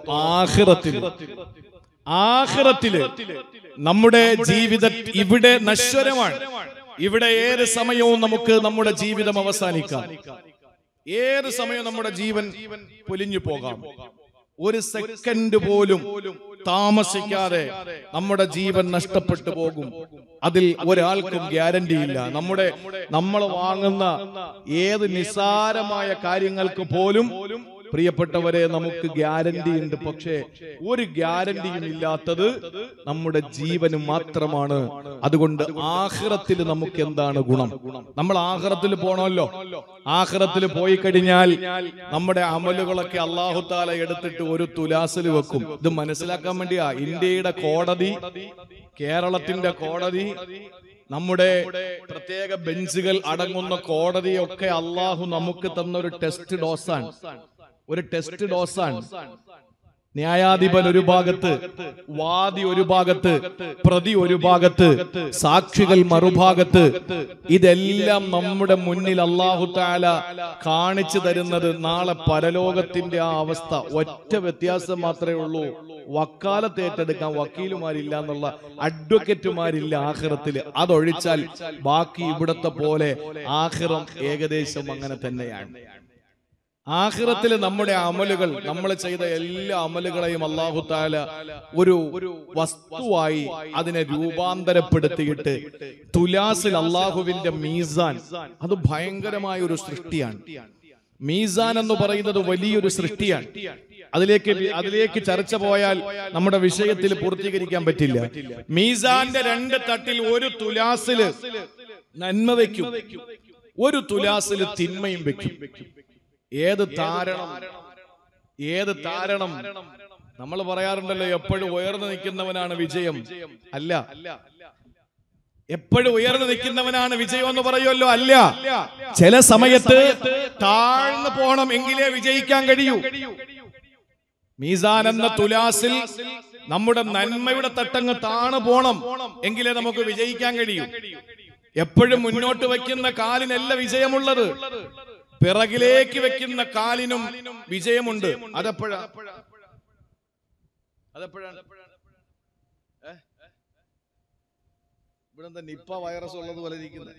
ആഖിറത്തില് നമ്മുടെ ജീവിതം ഇവിടെ നശ്വരമാണ്. ഇവിടെ ഏത് സമയവും നമുക്ക് നമ്മുടെ ജീവിതം അവസാനിക്കാം, ഏത് സമയവും നമ്മുടെ ജീവൻ പൊലിഞ്ഞു പോകാം. ഒരു സെക്കൻഡ് പോലും താമസിക്കാതെ നമ്മുടെ ജീവൻ നഷ്ടപ്പെട്ടു പോകും. അതിൽ ഒരാൾക്കും ഗ്യാരണ്ടി ഇല്ല. നമ്മൾ വാങ്ങുന്ന ഏത് നിസ്സാരമായ കാര്യങ്ങൾക്ക് പോലും പ്രിയപ്പെട്ടവരെ നമുക്ക് ഗ്യാരണ്ടി ഉണ്ട്. പക്ഷേ ഒരു ഗ്യാരണ്ടിയും ഇല്ലാത്തത് നമ്മുടെ ജീവന് മാത്രമാണ്. അതുകൊണ്ട് ആഖിറത്തിൽ നമുക്ക് എന്താണ് ഗുണം? നമ്മൾ ആഖിറത്തിൽ പോണമല്ലോ. ആഖിറത്തിൽ പോയി കഴിഞ്ഞാൽ നമ്മുടെ അമലുകളൊക്കെ അല്ലാഹു തആല എടുത്തിട്ട് ഒരു തുലാസിൽ വെക്കും. ഇത് മനസ്സിലാക്കാൻ വേണ്ടിയാ ഇന്ത്യയുടെ കോടതി, കേരളത്തിന്റെ കോടതി, നമ്മുടെ പ്രത്യേക ബെഞ്ചുകൾ അടങ്ങുന്ന കോടതിയൊക്കെ അല്ലാഹു നമുക്ക് തന്നൊരു ടെസ്റ്റ് ഡോസാണ്. ഒരു ടെസ്റ്റ് ഡോസാണ്. ന്യായാധിപൻ ഒരു ഭാഗത്ത്, വാദി ഒരു ഭാഗത്ത്, പ്രതി ഒരു ഭാഗത്ത്, സാക്ഷികൾ മറുഭാഗത്ത്. ഇതെല്ലാം നമ്മുടെ മുന്നിൽ അല്ലാഹു തആല കാണിച്ചു തരുന്നത് നാളെ പരലോകത്തിന്റെ ആ അവസ്ഥ. ഒറ്റ വ്യത്യാസം മാത്രമേ ഉള്ളൂ, വക്കാലത്ത് ഏറ്റെടുക്കാൻ വക്കീലുമാരില്ല എന്നുള്ള, അഡ്വക്കേറ്റുമാരില്ല ആഖിറത്തിൽ. അതൊഴിച്ചാൽ ബാക്കി ഇവിടത്തെ പോലെ ആഖിറം ഏകദേശം അങ്ങനെ തന്നെയാണ്. ആഖിറത്തിൽ നമ്മുടെ അമലുകൾ, നമ്മൾ ചെയ്ത എല്ലാ അമലുകളെയും അല്ലാഹു തആല ഒരു വസ്തുവായി അതിനെ രൂപാന്തരപ്പെടുത്തിയിട്ട് തുലാസിൽ അല്ലാഹുവിന്റെ മീസാൻ, അത് ഭയങ്കരമായ ഒരു സൃഷ്ടിയാണ്. മീസാൻ എന്ന് പറയുന്നത് വലിയൊരു സൃഷ്ടിയാണ്. അതിലേക്ക് ചർച്ച പോയാൽ നമ്മുടെ വിഷയത്തിൽ പൂർത്തീകരിക്കാൻ പറ്റില്ല. മീസാന്റെ 2 തട്ടിൽ ഒരു തുലാസില് നന്മ വെക്കും, ഒരു തുലാസില് തിന്മയും വെക്കും. ഏത് താരണം? നമ്മൾ പറയാറുണ്ടല്ലോ, എപ്പോഴും ഉയർന്നു നിൽക്കുന്നവനാണ് വിജയം. അല്ല. എപ്പോഴും ഉയർന്നു നിൽക്കുന്നവനാണ് വിജയം എന്ന് പറയുമല്ലോ, അല്ല. ചില സമയത്ത് താഴ്ന്നു പോണം എങ്കിലേ വിജയിക്കാൻ കഴിയൂ. മീസാൻ എന്ന തുലാസിൽ നമ്മുടെ നന്മയുടെ തട്ടങ്ങ് താണു പോണം എങ്കിലേ നമുക്ക് വിജയിക്കാൻ കഴിയൂ. എപ്പോഴും മുന്നോട്ട് വയ്ക്കുന്ന കാലിനല്ല വിജയമുള്ളത്, പിറകിലേക്ക് വെക്കുന്ന കാലിനും വിജയമുണ്ട്. അതെപ്പോഴാണ്? ഇവിടെ എന്താ നിപ്പ വൈറസ് ഉള്ളത് പോലെ ഇരിക്കുന്നത്?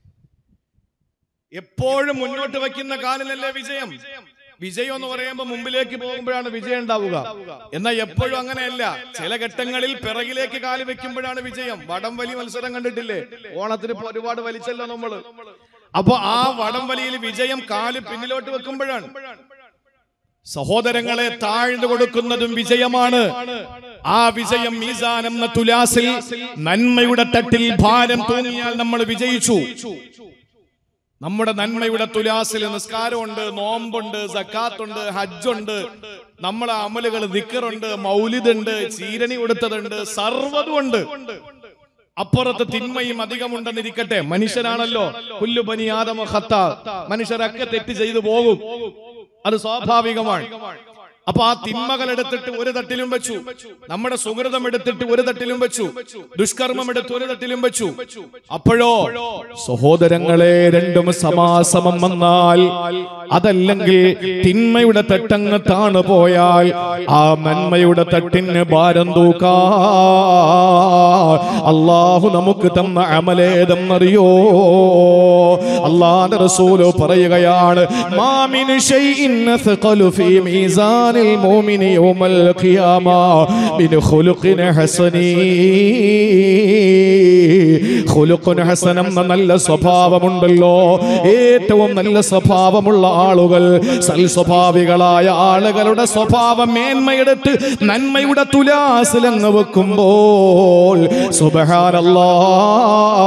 എപ്പോഴും മുന്നോട്ട് വയ്ക്കുന്ന കാലിനല്ലേ വിജയം. വിജയം എന്ന് പറയുമ്പോൾ മുമ്പിലേക്ക് പോകുമ്പോഴാണ് വിജയം ഉണ്ടാവുക. എന്നാൽ എപ്പോഴും അങ്ങനെയല്ല. ചില ഘട്ടങ്ങളിൽ പിറകിലേക്ക് കാല് വെക്കുമ്പോഴാണ് വിജയം. വടംവലി മത്സരം കണ്ടിട്ടില്ലേ? ഓണത്തിന് ഒരുപാട് വലിച്ചല്ലോ നമ്മള്. അപ്പൊ ആ വടംവലിയിൽ വിജയം കാല് പിന്നിലോട്ട് വെക്കുമ്പോഴാണ്. സഹോദരങ്ങളെ, താഴ്ന്നു കൊടുക്കുന്നതും വിജയമാണ്. ആ വിജയം മീസാൻ എന്ന തുലാസിൽ നന്മയുടെ തട്ടിൽ ഭാരം തൂങ്ങിയാൽ നമ്മൾ വിജയിച്ചു. നമ്മുടെ നന്മയുടെ തുലാസിൽ നിസ്കാരമുണ്ട്, നോമ്പുണ്ട്, സക്കാത്തുണ്ട്, ഹജ്ജുണ്ട്, നമ്മളെ അമലുകൾ, ദിക്റുണ്ട്, മൗലിദുണ്ട്, ചീരണി കൊടുത്തതുണ്ട്, സർവ്വതുണ്ട്. അപ്പുറത്ത് തിന്മയും അധികമുണ്ടെന്നിരിക്കട്ടെ. മനുഷ്യനാണല്ലോ, കുല്ലു ബനി ആദമ ഖത്താ, മനുഷ്യരൊക്കെ തെറ്റ് ചെയ്തു പോകും, അത് സ്വാഭാവികമാണ്. അപ്പൊ ആ തിന്മകൾ എടുത്തിട്ട് ഒരു തട്ടിലും വെച്ചു, നമ്മുടെ സുഹൃതം എടുത്തിട്ട് ഒരു തട്ടിലും വെച്ചു, ദുഷ്കർമ്മം എടുത്ത് ഒരു തട്ടിലും വെച്ചു. അപ്പോഴോ സഹോദരങ്ങളെ, രണ്ടും സമാസമം വന്നാൽ, അതല്ലെങ്കിൽ തിന്മയുടെ തട്ടങ്ങ് താണു പോയാൽ ആ നന്മയുടെ തട്ടിന് ഭാരം തൂക്കാ അല്ലാഹു നമുക്ക് തന്ന അമലേതെന്നറിയോ? അല്ലാഹുവിന്റെ റസൂല് പറയുകയാണ്, മാ മിൻ ശൈഇൻ അസ്ഖലു ഫീ മീസാനിൽ മുഅ്മിനി യൗമൽ ഖിയാമ മിൻ ഖുലുഖിൻ ഹസനി. ഖുലുഖുൻ ഹസനം എന്ന നല്ല സ്വഭാവമുണ്ടല്ലോ, ഏറ്റവും നല്ല സ്വഭാവമുള്ള ആളുകൾ, സൽസ്വഭാവികളായ ആളുകളുടെ സ്വഭാവം മേന്മയെടുത്ത് നന്മയുടെ തുലാസിലങ്ങ് വെക്കുമ്പോൾ സുബ്ഹാനല്ലാഹ്,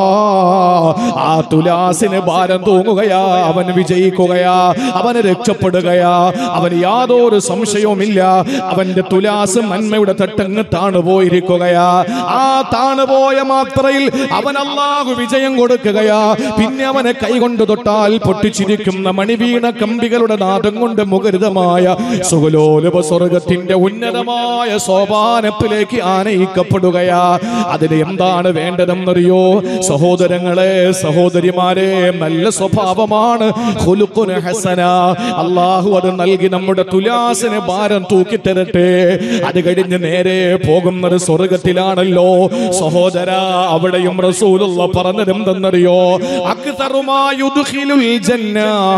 ആ തുലാസിന് ഭാരം തൂങ്ങുകയാ, അവൻ വിജയിക്കുകയാ, അവന് രക്ഷപ്പെടുകയാ, അവന് യാതൊരു സംശയവുമില്ല. അവന്റെ തുലാസ് നന്മയുടെ തട്ടങ്ങ് താണുപോയിരിക്കുകയാ. ആ താണുപോയ മാത്രയിൽ അവൻ അല്ലാഹു വിജയം കൊടുക്കുകയാ. പിന്നെ അവനെ കൈകൊണ്ട് തൊട്ടാൽ പൊട്ടിച്ചിരിക്കുന്ന മണിവീണ കമ്പികളുടെ നാദം കൊണ്ട് മുഖരിതമായ സുഖലോലുപ സ്വർഗത്തിന്റെ ഉന്നതമായ സോപാനത്തിലേക്ക് ആനയിക്കപ്പെടുകയാ. അതിന് എന്താണ് വേണ്ടതെന്നറിയോ സഹോദരങ്ങളെ, സഹോദരിമാരെ? നല്ല സ്വഭാവമാണ് ഖുലുഖുൻ ഹസന. അല്ലാഹു അത് നൽകി നമ്മുടെ തുലാസിന് ഭാരം തൂക്കിത്തരട്ടെ. അത് കഴിഞ്ഞ് നേരെ പോകുന്നത് സ്വർഗത്തിലാണല്ലോ സഹോദര. അവിടെയും റസൂലുള്ളാഹി പറഞ്ഞതെന്തെന്നറിയോ? അക്തറുമാ യുദ്ഖിലുൽ ജന്ന,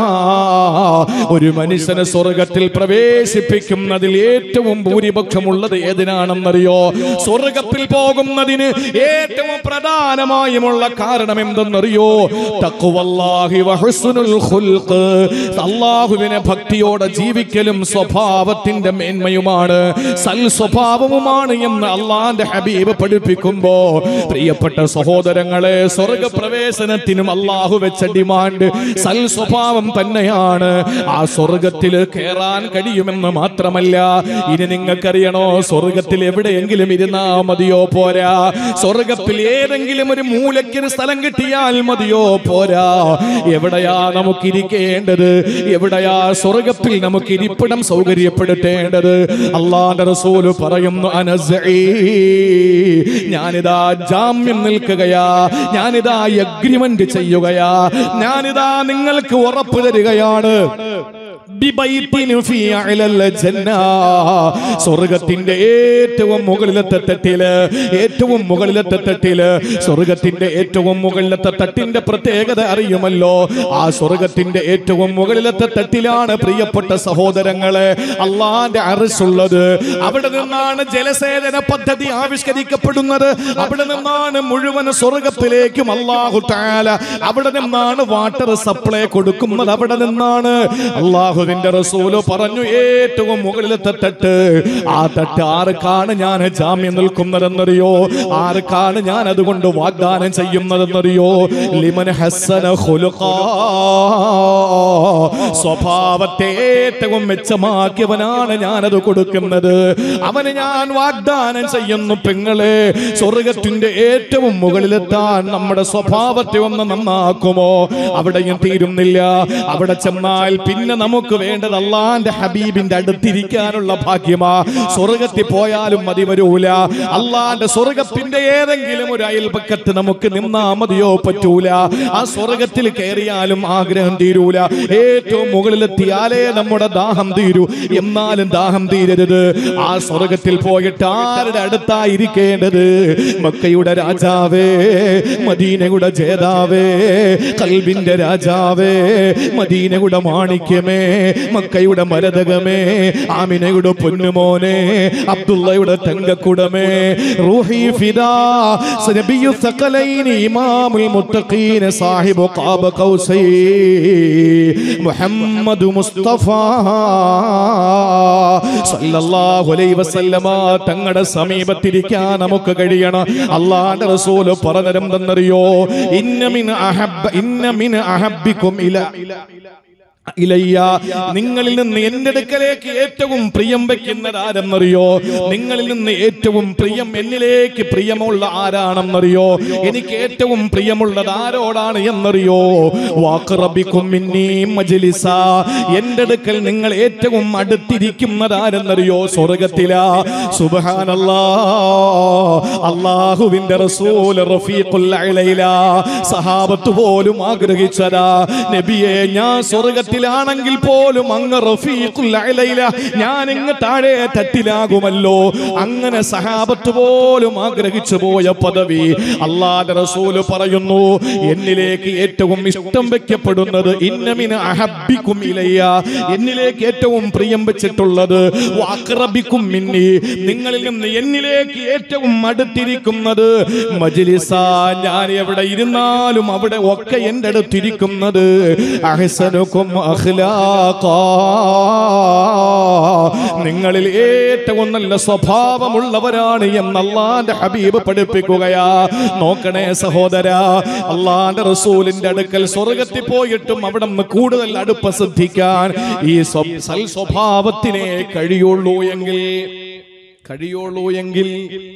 ഒരു മനുഷ്യനെ സ്വർഗത്തിൽ പ്രവേശിപ്പിക്കുന്നതിൽ ഏറ്റവും ഭൂരിപക്ഷമുള്ളത് ഏതിനാണെന്നറിയോ? സ്വർഗത്തിൽ പോകുന്നതിന് ഏറ്റവും പ്രധാനമായുമുള്ള കാരണം എന്തെന്നറിയോ? തഖ്വല്ലാഹി വ ഹുസ്നുൽ ഖുൽഖ്, അല്ലാഹുവിനെ ഭക്തിയോടെ ജീവിക്കലും സ്വഭാവത്തിന്റെ മേന്മയുമാണ്, സൽ സ്വഭാവവുമാണ് എന്ന് അല്ലാഹുവിന്റെ ഹബീബ് പഠിപ്പിക്കുമ്പോ പ്രിയപ്പെട്ട സഹോദരങ്ങളെ, സ്വർഗപ്രവേശനത്തിനും അല്ലാഹു വെച്ച ഡിമാൻഡ് സൽ സ്വഭാവം തന്നെയാണ്. ആ സ്വർഗത്തിൽ കയറാൻ കഴിയുമെന്ന് മാത്രമല്ല, ഇനി നിങ്ങൾക്കറിയണോ, സ്വർഗത്തിൽ എവിടെയെങ്കിലും ഇരുന്നാ മതിയോ? പോരാ. സ്വർഗത്തിൽ ഏതെങ്കിലും ഒരു മൂലയ്ക്കൊരു സ്ഥലം കിട്ടിയാൽ മതിയോ? പോരാ. എവിടെയാ നമുക്കിരിക്കേണ്ടത്? എവിടെയാ സ്വർഗത്തിൽ നമുക്ക് ഇരിപ്പിടം സൗകര്യപ്പെടുത്തേണ്ടത്? അല്ലാഹുവിന്റെ റസൂൽ പറയുന്നു, അനസ്ഇ, ഞാനിതാ ജാമ്യം നിൽക്കുകയാ, ഞാനിതാ അഗ്രിമെന്റ് ചെയ്യുകയാ, ഞാനിതാ നിങ്ങൾക്ക് ഉറപ്പ് തരികയാണ്. സ്വർഗത്തിന്റെ ഏറ്റവും മുകളിലത്തെ തട്ടില്, ഏറ്റവും മുകളിലത്തെ തട്ടില്, സ്വർഗത്തിന്റെ ഏറ്റവും മുകളിലത്തെ തട്ടിന്റെ പ്രത്യേകത അറിയുമല്ലോ? ആ സ്വർഗത്തിന്റെ ഏറ്റവും മുകളിലത്തെ തട്ടിലാണ് പ്രിയപ്പെട്ട സഹോദരങ്ങളെ അല്ലാഹുവിന്റെ അർശുള്ളത്. അവിടെ നിന്നാണ് ജലസേചന പദ്ധതി ആവിഷ്കരിക്കപ്പെടുന്നത്. അവിടെ നിന്നാണ് മുഴുവൻ സ്വർഗത്തിലേക്കും അല്ലാഹു തആല അവിടെ നിന്നാണ് വാട്ടർ സപ്ലൈ കൊടുക്കുന്നത്. അവിടെ നിന്നാണ്. അല്ലാഹുവിന്റെ റസൂല് പറഞ്ഞു, ഏറ്റവും മുകളിലത്തെ തട്ട്, ആ തട്ട് ആർക്കാണ് ഞാൻ ജാമ്യം നിൽക്കുന്നതെന്നറിയോ? ആർക്കാണ് ഞാൻ അതുകൊണ്ട് വാഗ്ദാനം ചെയ്യുന്നതെന്നറിയോ? ലിമൻ ഹസ്സന ഖുലുഖാ, സ്വഭാവത്തെ ഏറ്റവും മെച്ചമാക്കിയവനാണ് ഞാനത് കൊടുക്കുന്നത്. അവന് ഞാൻ വാഗ്ദാനം ചെയ്യുന്നു. പെങ്ങളെ, സ്വർഗത്തിന്റെ ഏറ്റവും മുകളിലെത്താൻ നമ്മുടെ സ്വഭാവത്തെ ഒന്ന് നന്നാക്കുമോ? അവിടെയും തീരുന്നില്ല. അവിടെ ചെന്നാൽ പിന്നെ നമുക്ക് വേണ്ടത് അല്ലാഹുവിന്റെ ഹബീബിന്റെ അടുത്തിരിക്കാനുള്ള ഭാഗ്യമാ. സ്വർഗത്തിൽ പോയാലും മതി വരൂല. അല്ലാഹുവിന്റെ സ്വർഗത്തിന്റെ ഏതെങ്കിലും ഒരു അയൽപക്കത്ത് നമുക്ക് നിന്നാ മതിയോ? പറ്റൂല. ആ സ്വർഗത്തിൽ കയറിയാലും ആഗ്രഹം തീരൂല. ഏറ്റവും മുകളിലെത്തിയാലേ നമ്മുടെ ദാഹം തീരൂ. എന്നാലും ദാഹം തീരരുത്. ആ സ്വർഗത്തിൽ പോയിട്ട് ആരുടെ അടുത്തായിരിക്കേണ്ടത്? മക്കയുടെ രാജാവേ, മദീനയുടെ ജേതാവേ, ഖൽബിന്റെ രാജാവേ, മദീനയുടെ മാണിക്യമേ, മക്കയുടെ മരതകമേ, ആമിനയുടെ പൊന്നുമോനെ, അബ്ദുള്ളയുടെ തങ്കക്കുടമേ, റൂഹി ഫിദാ, നബിയു സഖലൈൻ, ഇമാമുൽ മുത്തഖീൻ, സാഹിബു ഖാബ ഖൗസൈ, മുഹമ്മദ് മുസ്തഫ സല്ലല്ലാഹു അലൈഹി വസല്ലമ തങ്ങളുടെ സമീപത്തിരിക്കാൻ നമുക്ക് കഴിയണം. അല്ലാഹുവിന്റെ റസൂൽ പറഞ്ഞതെന്തെന്നറിയോ? ഇന്ന മിൻ അഹബ്ബിക്കും ഇല ഇലയ്യ, നിങ്ങളിൽ നിന്ന് എന്റെ അടുക്കലേക്ക് ഏറ്റവും പ്രിയം വെക്കുന്നത് ആരെന്നറിയോ? നിങ്ങളിൽ നിന്ന് ഏറ്റവും പ്രിയം എന്നിലേക്ക് പ്രിയമുള്ള ആരാണെന്നറിയോ? എനിക്ക് ഏറ്റവും പ്രിയമുള്ളത് ആരോടാണ് എന്നറിയോ? വഖറബികും മിന്നീ മജ്ലിസ, എന്റെ അടുക്കൽ നിങ്ങൾ ഏറ്റവും അടുത്തിരിക്കുന്നത് ആരെന്നറിയോ? സ്വർഗ്ഗത്തിലാ. സുബ്ഹാനല്ലാഹ്, അല്ലാഹുവിന്റെ റസൂൽ റഫീഖുൽ അലൈല, സഹാബത്ത് പോലും ആഗ്രഹിച്ചതാ, നബിയെ ഞാൻ സ്വർഗ്ഗത്തിൽ ാണെങ്കിൽ പോലും അങ്ങ് റഫീഖുൽ അലൈല, ഞാൻ ഇങ്ങ് താഴെ തട്ടിലാകുമല്ലോ. അങ്ങനെ സഹാബത്ത് പോലും ആഗ്രഹിച്ചു പോയ പദവി അല്ലാഹുവിന്റെ റസൂൽ പറയുന്നു, എന്നിലേക്ക് ഏറ്റവും ഇഷ്ടം വെക്കപ്പെടുന്നത് ഇന്നമിന അഹബ്ബികും ഇലയ്യ, എന്നിലേക്ക് ഏറ്റവും പ്രിയം വെച്ചിട്ടുള്ളത് വഖറബികും മിന്നി, നിങ്ങളിൽ നിന്ന് എന്നിലേക്ക് ഏറ്റവും അടുത്തിരിക്കുന്നത് മജ്ലിസ, ഞാൻ എവിടെ ഇരുന്നാലും അവിടെ ഒക്കെ എൻ്റെ അടുത്തിരിക്കുന്നത് അഹ്സനുകും അഖ്ലാഖാ, നിങ്ങളിൽ ഏറ്റവും നല്ല സ്വഭാവമുള്ളവരാണ് എന്ന് അല്ലാഹുവിന്റെ ഹബീബ് പഠിപ്പിക്കുകയാ. നോക്കണേ സഹോദരാ, അല്ലാഹുവിന്റെ റസൂലിന്റെ അടുക്കൽ സ്വർഗ്ഗത്തിൽ പോയിട്ടും അവിടെ നിന്ന് കൂടുതൽ അടുപ്പം ശ്രദ്ധിക്കാൻ ഈ സൽ സ്വഭാവത്തിനെ കഴിയുള്ളൂ എങ്കിൽ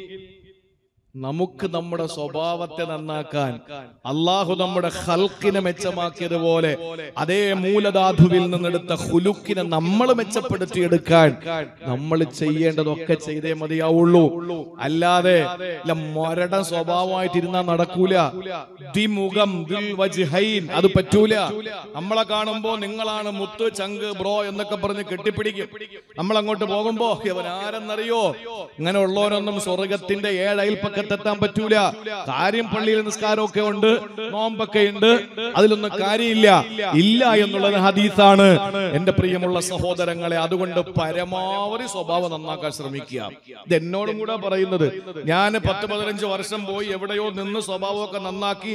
നമുക്ക് നമ്മുടെ സ്വഭാവത്തെ നന്നാക്കാൻ അള്ളാഹു നമ്മുടെ ഖൽഖിനെ മെച്ചമാക്കിയതുപോലെ അതേ മൂലധാതുവിൽ നിന്നെടുത്ത ഖുലുഖിനെ നമ്മൾ മെച്ചപ്പെടുത്തിയെടുക്കാൻ നമ്മൾ ചെയ്യേണ്ടതൊക്കെ ചെയ്തേ മതിയാവുള്ളൂ. അല്ലാതെ മൊരട സ്വഭാവമായിട്ടിരുന്നാൽ നടക്കൂല. ദ്വിമുഖം വജ്ഹൈൻ, അത് പറ്റൂല. നമ്മളെ കാണുമ്പോ നിങ്ങളാണ് മുത്ത് ചങ്ക് ബ്രോ എന്നൊക്കെ പറഞ്ഞ് കെട്ടിപ്പിടിക്കും. നമ്മൾ അങ്ങോട്ട് പോകുമ്പോ ഇവൻ ആരെന്നറിയോ? ഇങ്ങനെ ഉള്ളവരൊന്നും സ്വർഗത്തിന്റെ 7 അയൽപ്പക്കത്ത് എത്താൻ പറ്റൂല. കാര്യം പള്ളിയിൽ നിസ്കാരമൊക്കെ ഉണ്ട്, നോമ്പൊക്കെ ഉണ്ട്, അതിലൊന്നും കാര്യമില്ല എന്നുള്ളത് ഹദീസാണ്. എന്റെ പ്രിയമുള്ള സഹോദരങ്ങളെ, അതുകൊണ്ട് പരമാവധി സ്വഭാവം നന്നാക്കാൻ ശ്രമിക്കുക. ഇത് എന്നോടും കൂടെ പറയുന്നത്. ഞാൻ 10-15 വർഷം പോയി എവിടെയോ നിന്ന് സ്വഭാവമൊക്കെ നന്നാക്കി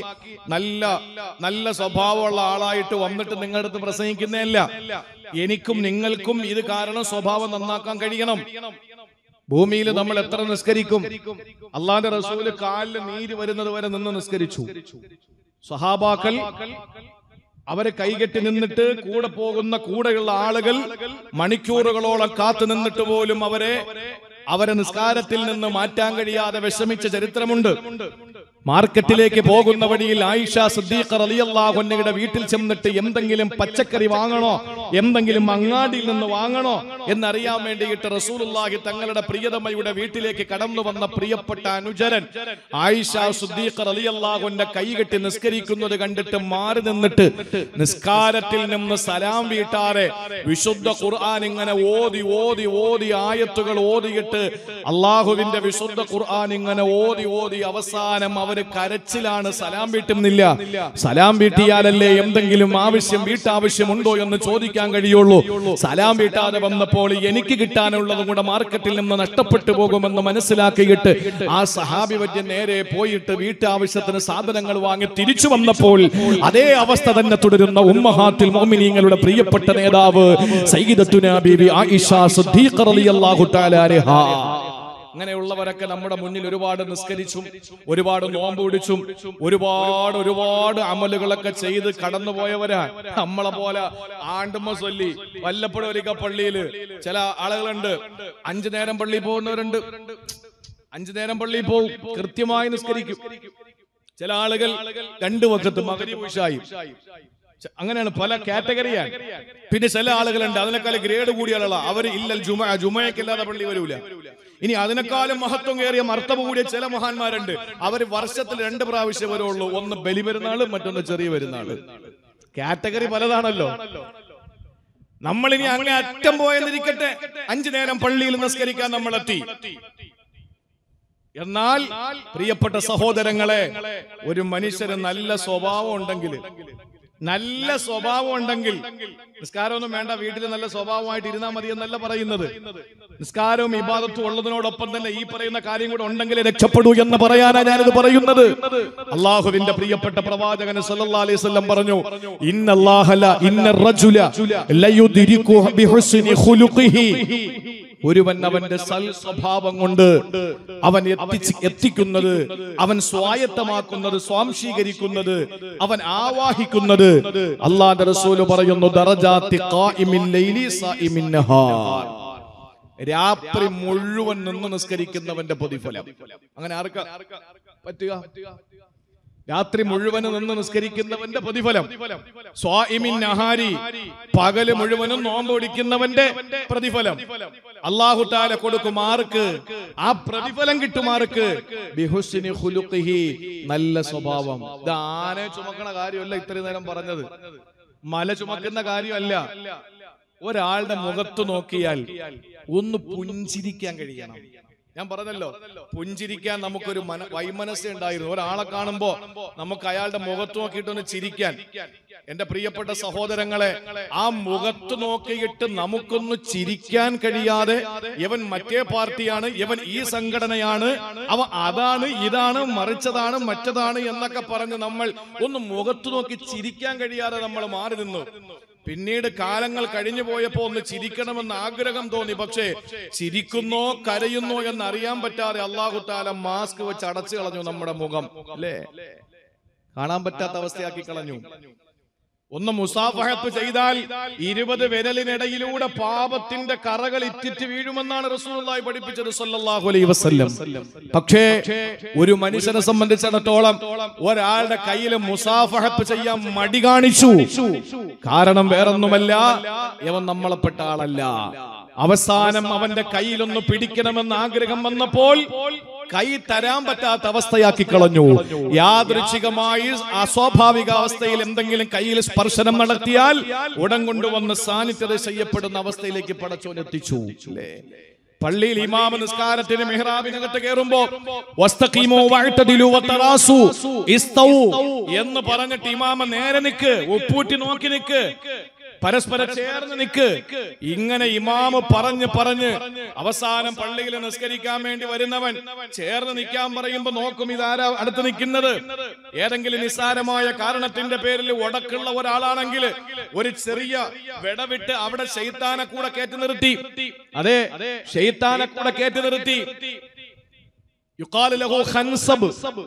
നല്ല സ്വഭാവമുള്ള ആളായിട്ട് വന്നിട്ട് നിങ്ങളുടെ അടുത്ത് പ്രസംഗിക്കുന്നതല്ല. എനിക്കും നിങ്ങൾക്കും ഇത് കാരണം സ്വഭാവം നന്നാക്കാൻ കഴിയണം. ഭൂമിയിൽ നമ്മൾ എത്ര നിസ്കരിക്കും? അല്ലാഹുവിന്റെ റസൂല് കാലിൽ നീര് വരുന്നത് വരെ നിന്ന് നിസ്കരിച്ചു. സ്വഹാബാക്കൾ അവരെ കൈകെട്ടി നിന്നിട്ട് കൂടെ പോകുന്ന കൂടെയുള്ള ആളുകൾ മണിക്കൂറുകളോളം കാത്തു നിന്നിട്ട് പോലും അവരെ നിസ്കാരത്തിൽ നിന്ന് മാറ്റാൻ കഴിയാതെ വിഷമിച്ച ചരിത്രമുണ്ട്. മാർക്കറ്റിലേക്ക് പോകുന്ന വഴിയിൽ ആയിഷ സിദ്ദീഖ റളിയല്ലാഹു അൻഹയുടെ വീട്ടിൽ ചെന്നിട്ട് എന്തെങ്കിലും പച്ചക്കറി വാങ്ങണോ, എന്തെങ്കിലും അങ്ങാടിയിൽ നിന്ന് വാങ്ങണോ എന്നറിയാൻ വേണ്ടിയിട്ട് റസൂലുള്ളാഹി തങ്ങളുടെ പ്രിയതമയുടെ വീട്ടിലേക്ക് കടന്നു വന്ന പ്രിയപ്പെട്ട അനുചരൻ ആയിഷ സിദ്ദീഖ റളിയല്ലാഹു അൻഹ കൈകെട്ടി നിസ്കരിക്കുന്നത് കണ്ടിട്ട് മാറി നിന്നിട്ട് നിസ്കാരത്തിൽ നിന്ന് സലാം വീട്ടാറെ വിശുദ്ധ ഖുർആൻ ഇങ്ങനെ ഓതി ആയത്തുകൾ ഓതിയിട്ട് അല്ലാഹുവിന്റെ വിശുദ്ധ ഖുർആൻ ഇങ്ങനെ ഓതി അവസാനം കരച്ചിലാണ്. സലാം വീട്ടുന്നില്ല. സലാം വീട്ടിയാലല്ലേ എന്തെങ്കിലും വീട്ടാവശ്യമുണ്ടോ എന്ന് ചോദിക്കാൻ കഴിയുള്ളൂ. സലാം വീട്ടാതെ വന്നപ്പോൾ എനിക്ക് കിട്ടാനുള്ളതും കൂടെ മാർക്കറ്റിൽ നിന്ന് നഷ്ടപ്പെട്ടു പോകുമെന്ന് മനസ്സിലാക്കിയിട്ട് ആ സഹാബി വര്യൻ നേരെ പോയിട്ട് വീട്ടാവശ്യത്തിന് സാധനങ്ങൾ വാങ്ങി തിരിച്ചു വന്നപ്പോൾ അതേ അവസ്ഥ തന്നെ തുടരുന്ന ഉമ്മഹാത്തുൽ മുഅ്മിനീങ്ങളുടെ പ്രിയപ്പെട്ട നേതാവ് സയ്യിദത്തുനാ ബീബി ആയിഷ സിദ്ദീഖ റളിയല്ലാഹു തആല അൻഹാ. അങ്ങനെയുള്ളവരൊക്കെ നമ്മുടെ മുന്നിൽ ഒരുപാട് നിസ്കരിച്ചും ഒരുപാട് നോമ്പ് പിടിച്ചും ഒരുപാട് അമലുകളൊക്കെ ചെയ്ത് കടന്നുപോയവരാ. നമ്മളെ പോലെ ആണ്ടുമ്മ ചൊല്ലി വല്ലപ്പോഴും ഒരിക്കൽ പള്ളിയില് ചില ആളുകളുണ്ട്. 5 നേരം പള്ളിയിൽ പോകുന്നവരുണ്ട്. 5 നേരം പള്ളിയിൽ പോകും, കൃത്യമായി നിസ്കരിക്കും. ചില ആളുകൾ 2 വഖത്ത് മഗ്രിബ് ഇശായി, അങ്ങനെയാണ് പല കാറ്റഗറിയാണ്. പിന്നെ ചില ആളുകളുണ്ട് അതിനേക്കാൾ ഗ്രേഡ് കൂടിയ ആളുകളാ. അവർ ഇല്ലൽ ജുമയ്ക്കല്ലാതെ പള്ളി വരൂല. ഇനി അതിനേക്കാളും മഹത്വം കയറിയ മർത്തബ കൂടിയ ചില മഹാന്മാരുണ്ട്. അവർ വർഷത്തിൽ 2 പ്രാവശ്യം വരുള്ളൂ. ഒന്ന് ബലി പെരുന്നാള്, മറ്റൊന്ന് ചെറിയ പെരുന്നാള്. കാറ്റഗറി പലതാണല്ലോ. നമ്മളിനി അങ്ങനെ അറ്റം പോയെന്നിരിക്കട്ടെ, 5 നേരം പള്ളിയിൽ നിസ്കരിക്കാൻ നമ്മളെത്തി. എന്നാൽ പ്രിയപ്പെട്ട സഹോദരങ്ങളെ, ഒരു മനുഷ്യന് നല്ല സ്വഭാവം ഉണ്ടെങ്കിൽ നിസ്കാരമൊന്നും വേണ്ട, വീട്ടിൽ നല്ല സ്വഭാവമായിട്ട് ഇരുന്നാൽ മതി എന്നല്ല പറയുന്നത്. നിസ്കാരവും ഇബാദത്തും ഉള്ളതിനോടൊപ്പം തന്നെ ഈ പറയുന്ന കാര്യം കൂടെ ഉണ്ടെങ്കിലേ രക്ഷപ്പെടൂ എന്ന് പറയാനാണ് ഞാനിത് പറയുന്നത്. അള്ളാഹുവിന്റെ പ്രിയപ്പെട്ട പ്രവാചകൻ സല്ലല്ലാഹു അലൈഹി വസല്ലം പറഞ്ഞു, ഇന്നർ റജുല ലയുദ്രികു ബിഹുസ്നി ഖുലുഖിഹി, ഒരുവൻ അവന്റെ സൽ സ്വഭാവം കൊണ്ട് അവൻ എത്തിക്കുന്നത്, അവൻ സ്വായത്തമാക്കുന്നത്, സ്വാംശീകരിക്കുന്നത്, അവൻ ആവാഹിക്കുന്നത്, അല്ലാഹുവിന്റെ റസൂല് പറയുന്നു ദറജാത്തി ഖായിമിൽ ലൈലി സായിമിൻ നഹാർ, രാത്രി മുഴുവൻ നിന്ന് നിസ്കരിക്കുന്നവന്റെ പ്രതിഫലം. അങ്ങനെ ആർക്കാ പറ്റുക? രാത്രി മുഴുവനും നിന്ന് നിസ്കരിക്കുന്നവന്റെ പ്രതിഫലം. സ്വായിമിൻ നഹാരി, പകല് മുഴുവനും നോമ്പ് പിടിക്കുന്നവന്റെ പ്രതിഫലം അല്ലാഹു തആല കൊടുക്കും. ആർക്ക്? ആ പ്രതിഫലം കിട്ടുമാർക്ക് ബിഹുസ്നി ഖുലുഖിഹി, നല്ല സ്വഭാവം. ഇത് ആനെ ചുമക്കണ കാര്യമല്ല ഇത്രയും നേരം പറഞ്ഞത്, മല ചുമക്കുന്ന കാര്യമല്ല. ഒരാളുടെ മുഖത്ത് നോക്കിയാൽ ഒന്ന് പുഞ്ചിരിക്കാൻ കഴിയണം. ഞാൻ പറഞ്ഞല്ലോ, പുഞ്ചിരിക്കാൻ നമുക്കൊരു വൈമനസ്യം ഉണ്ടായിരുന്നു. ഒരാളെ കാണുമ്പോ നമുക്ക് അയാളുടെ മുഖത്ത് നോക്കിയിട്ടൊന്ന് ചിരിക്കാൻ. എന്റെ പ്രിയപ്പെട്ട സഹോദരങ്ങളെ, ആ മുഖത്ത് നോക്കിയിട്ട് നമുക്കൊന്ന് ചിരിക്കാൻ കഴിയാതെ ഇവൻ മറ്റേ പാർട്ടിയാണ്, ഇവൻ ഈ സംഘടനയാണ്, അവ അതാണ്, ഇതാണ്, മറിച്ചതാണ്, മറ്റതാണ് എന്നൊക്കെ പറഞ്ഞ് നമ്മൾ ഒന്ന് മുഖത്ത് നോക്കി ചിരിക്കാൻ കഴിയാതെ നമ്മൾ മാറി നിന്നു. പിന്നീട് കാലങ്ങൾ കഴിഞ്ഞു പോയപ്പോ ഒന്ന് ചിരിക്കണമെന്ന് ആഗ്രഹം തോന്നി. പക്ഷേ ചിരിക്കുന്നോ കരയുന്നോ എന്നറിയാൻ പറ്റാതെ അല്ലാഹു തആല മാസ്ക് വെച്ച് അടച്ചു കളഞ്ഞു നമ്മുടെ മുഖം. അല്ലേ? കാണാൻ പറ്റാത്ത അവസ്ഥയാക്കി കളഞ്ഞു. ഒന്ന് മുസാഫഹത്ത് ചെയ്താൽ 20 വിരലിനിടയിലൂടെ പാപത്തിന്റെ കറകൾ ഇറ്റിറ്റ് വീഴുമെന്നാണ് റസൂലുള്ളാഹി പഠിപ്പിച്ചത് സല്ലല്ലാഹു അലൈഹി വസല്ലം. പക്ഷേ ഒരു മനുഷ്യനെ സംബന്ധിച്ചിടത്തോളം ഒരാളുടെ കയ്യിൽ മുസാഫഹത്ത് ചെയ്യാൻ മടി കാണിച്ചു. കാരണം വേറൊന്നുമല്ല, ഇവൻ നമ്മളെപ്പെട്ട ആളല്ല. അവസാനം അവന്റെ കയ്യിലൊന്ന് പിടിക്കണമെന്ന് ആഗ്രഹം വന്നപ്പോൾ കൈ തരാൻ പറ്റാത്ത അവസ്ഥയാക്കി കളഞ്ഞു. യാദൃച്ഛികമായി അസ്വാഭാവിക അവസ്ഥയിൽ എന്തെങ്കിലും കയ്യിൽ സ്പർശനം നടത്തിയാൽ ഉടൻ കൊണ്ടുവന്ന് സാനിറ്റൈസ് ചെയ്യപ്പെടുന്ന അവസ്ഥയിലേക്ക് പടച്ചോൻ എത്തിച്ചു. പള്ളിയിൽ ഇമാമ നിസ്കാരത്തിന് മിഹ്റാബിനകത്ത് കയറുമ്പോ വസ്തഖീമു വഅ്തദിലു വതറാസു ഇസ്തവു എന്ന് പറഞ്ഞിട്ട് ഇമാമ നേരെ നിക്ക്, ഉപ്പൂറ്റി നോക്കി നിക്ക്, പരസ്പരം ചേർന്ന് നിക്ക്. ഇങ്ങനെ ഇമാമ് പറഞ്ഞ് അവസാനം പള്ളിയിൽ നിസ്കരിക്കാൻ വേണ്ടി വരുന്നവൻ ചേർന്ന് നിൽക്കാൻ പറയുമ്പോ നോക്കും, ഇതാരാ അടുത്ത് നിൽക്കുന്നത്. ഏതെങ്കിലും നിസ്സാരമായ കാരണത്തിന്റെ പേരിൽ ഉടക്കുള്ള ഒരാളാണെങ്കിൽ ഒരു ചെറിയ വിടവിട്ട് അവിടെ ശൈത്താനെ കൂടെ കയറ്റി നിർത്തി. അതെ, ശൈത്താനെ കൂടെ കയറ്റി നിർത്തി. യുഖാലു ലഹു ഖൻസബ്,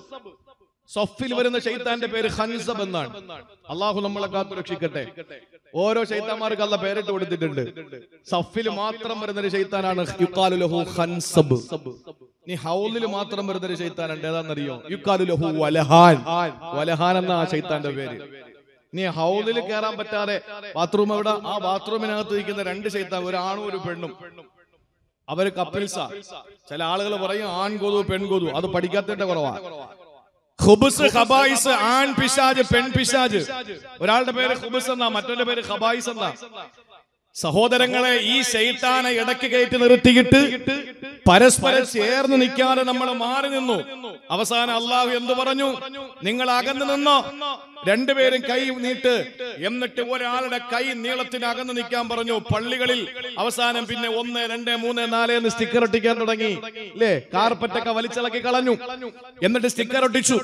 സഫിൽ വരുന്ന ശൈത്താന്റെ പേര് ഖൻസബ് എന്നാണ്. അള്ളാഹു നമ്മളെ കാത്തു രക്ഷിക്കട്ടെ. ഓരോ ശൈത്താന്മാർക്ക് അല്ലാഹു പേരിട്ട് കൊടുത്തിട്ടുണ്ട്. സഫിൽ മാത്രം വരുന്നൊരു ശൈത്താനാണ് യുഖാലു ലഹു ഖൻസബ്. നീ ഹൗലിൽ മാത്രം വരുന്നൊരു ശൈത്താനുണ്ട്, ഏതാണെന്നറിയോ? യുഖാലു ലഹു വലഹാൻ. വലഹാൻ എന്ന ആ ശൈത്താന്റെ പേര്. നീ ഹൗലിൽ കയറാൻ പറ്റാതെ ബാത്റൂം എവിടെ, ആ ബാത്റൂമിനകത്ത് ഇരിക്കുന്ന 2 ശൈത്താൻ, ഒരു ആണും ഒരു പെണ്ണും. അവര് കപ്പിൾസാ. ചില ആളുകൾ പറയും ആൺകൊതു പെൺകൊതു, അത് പഠിക്കാത്തതിന്റെ കുറവാണ്. ഖുബ്സ് ഖബായിസ്, ആൺ പിശാജ് പെൺ പിശാജ്. ഒരാളുടെ പേര് ഖുബ്സ് എന്നാ, മറ്റൊരു പേര് ഖബായിസ് എന്നാ. സഹോദരങ്ങളെ, ഈ ശൈത്താനെ ഇടയ്ക്ക് കയറ്റി നിർത്തിയിട്ട് പരസ്പരം ചേർന്ന് നിൽക്കാതെ നമ്മൾ മാറി നിന്നു. അവസാനം അള്ളാഹു എന്തു പറഞ്ഞു? നിങ്ങൾ അകന്നു നിന്നോ, 2 പേരും കൈ നീട്ട്. എന്നിട്ട് ഒരാളുടെ കൈ നീളത്തിന് അകന്ന് നിൽക്കാൻ പറഞ്ഞു. പള്ളികളിൽ അവസാനം പിന്നെ 1, 2, 3, 4 എന്ന് സ്റ്റിക്കർ ഒട്ടിക്കാൻ തുടങ്ങി. അല്ലേ? കാർപ്പറ്റൊക്കെ വലിച്ചിളക്കി കളഞ്ഞു. എന്നിട്ട് സ്റ്റിക്കർ ഒട്ടിച്ചു.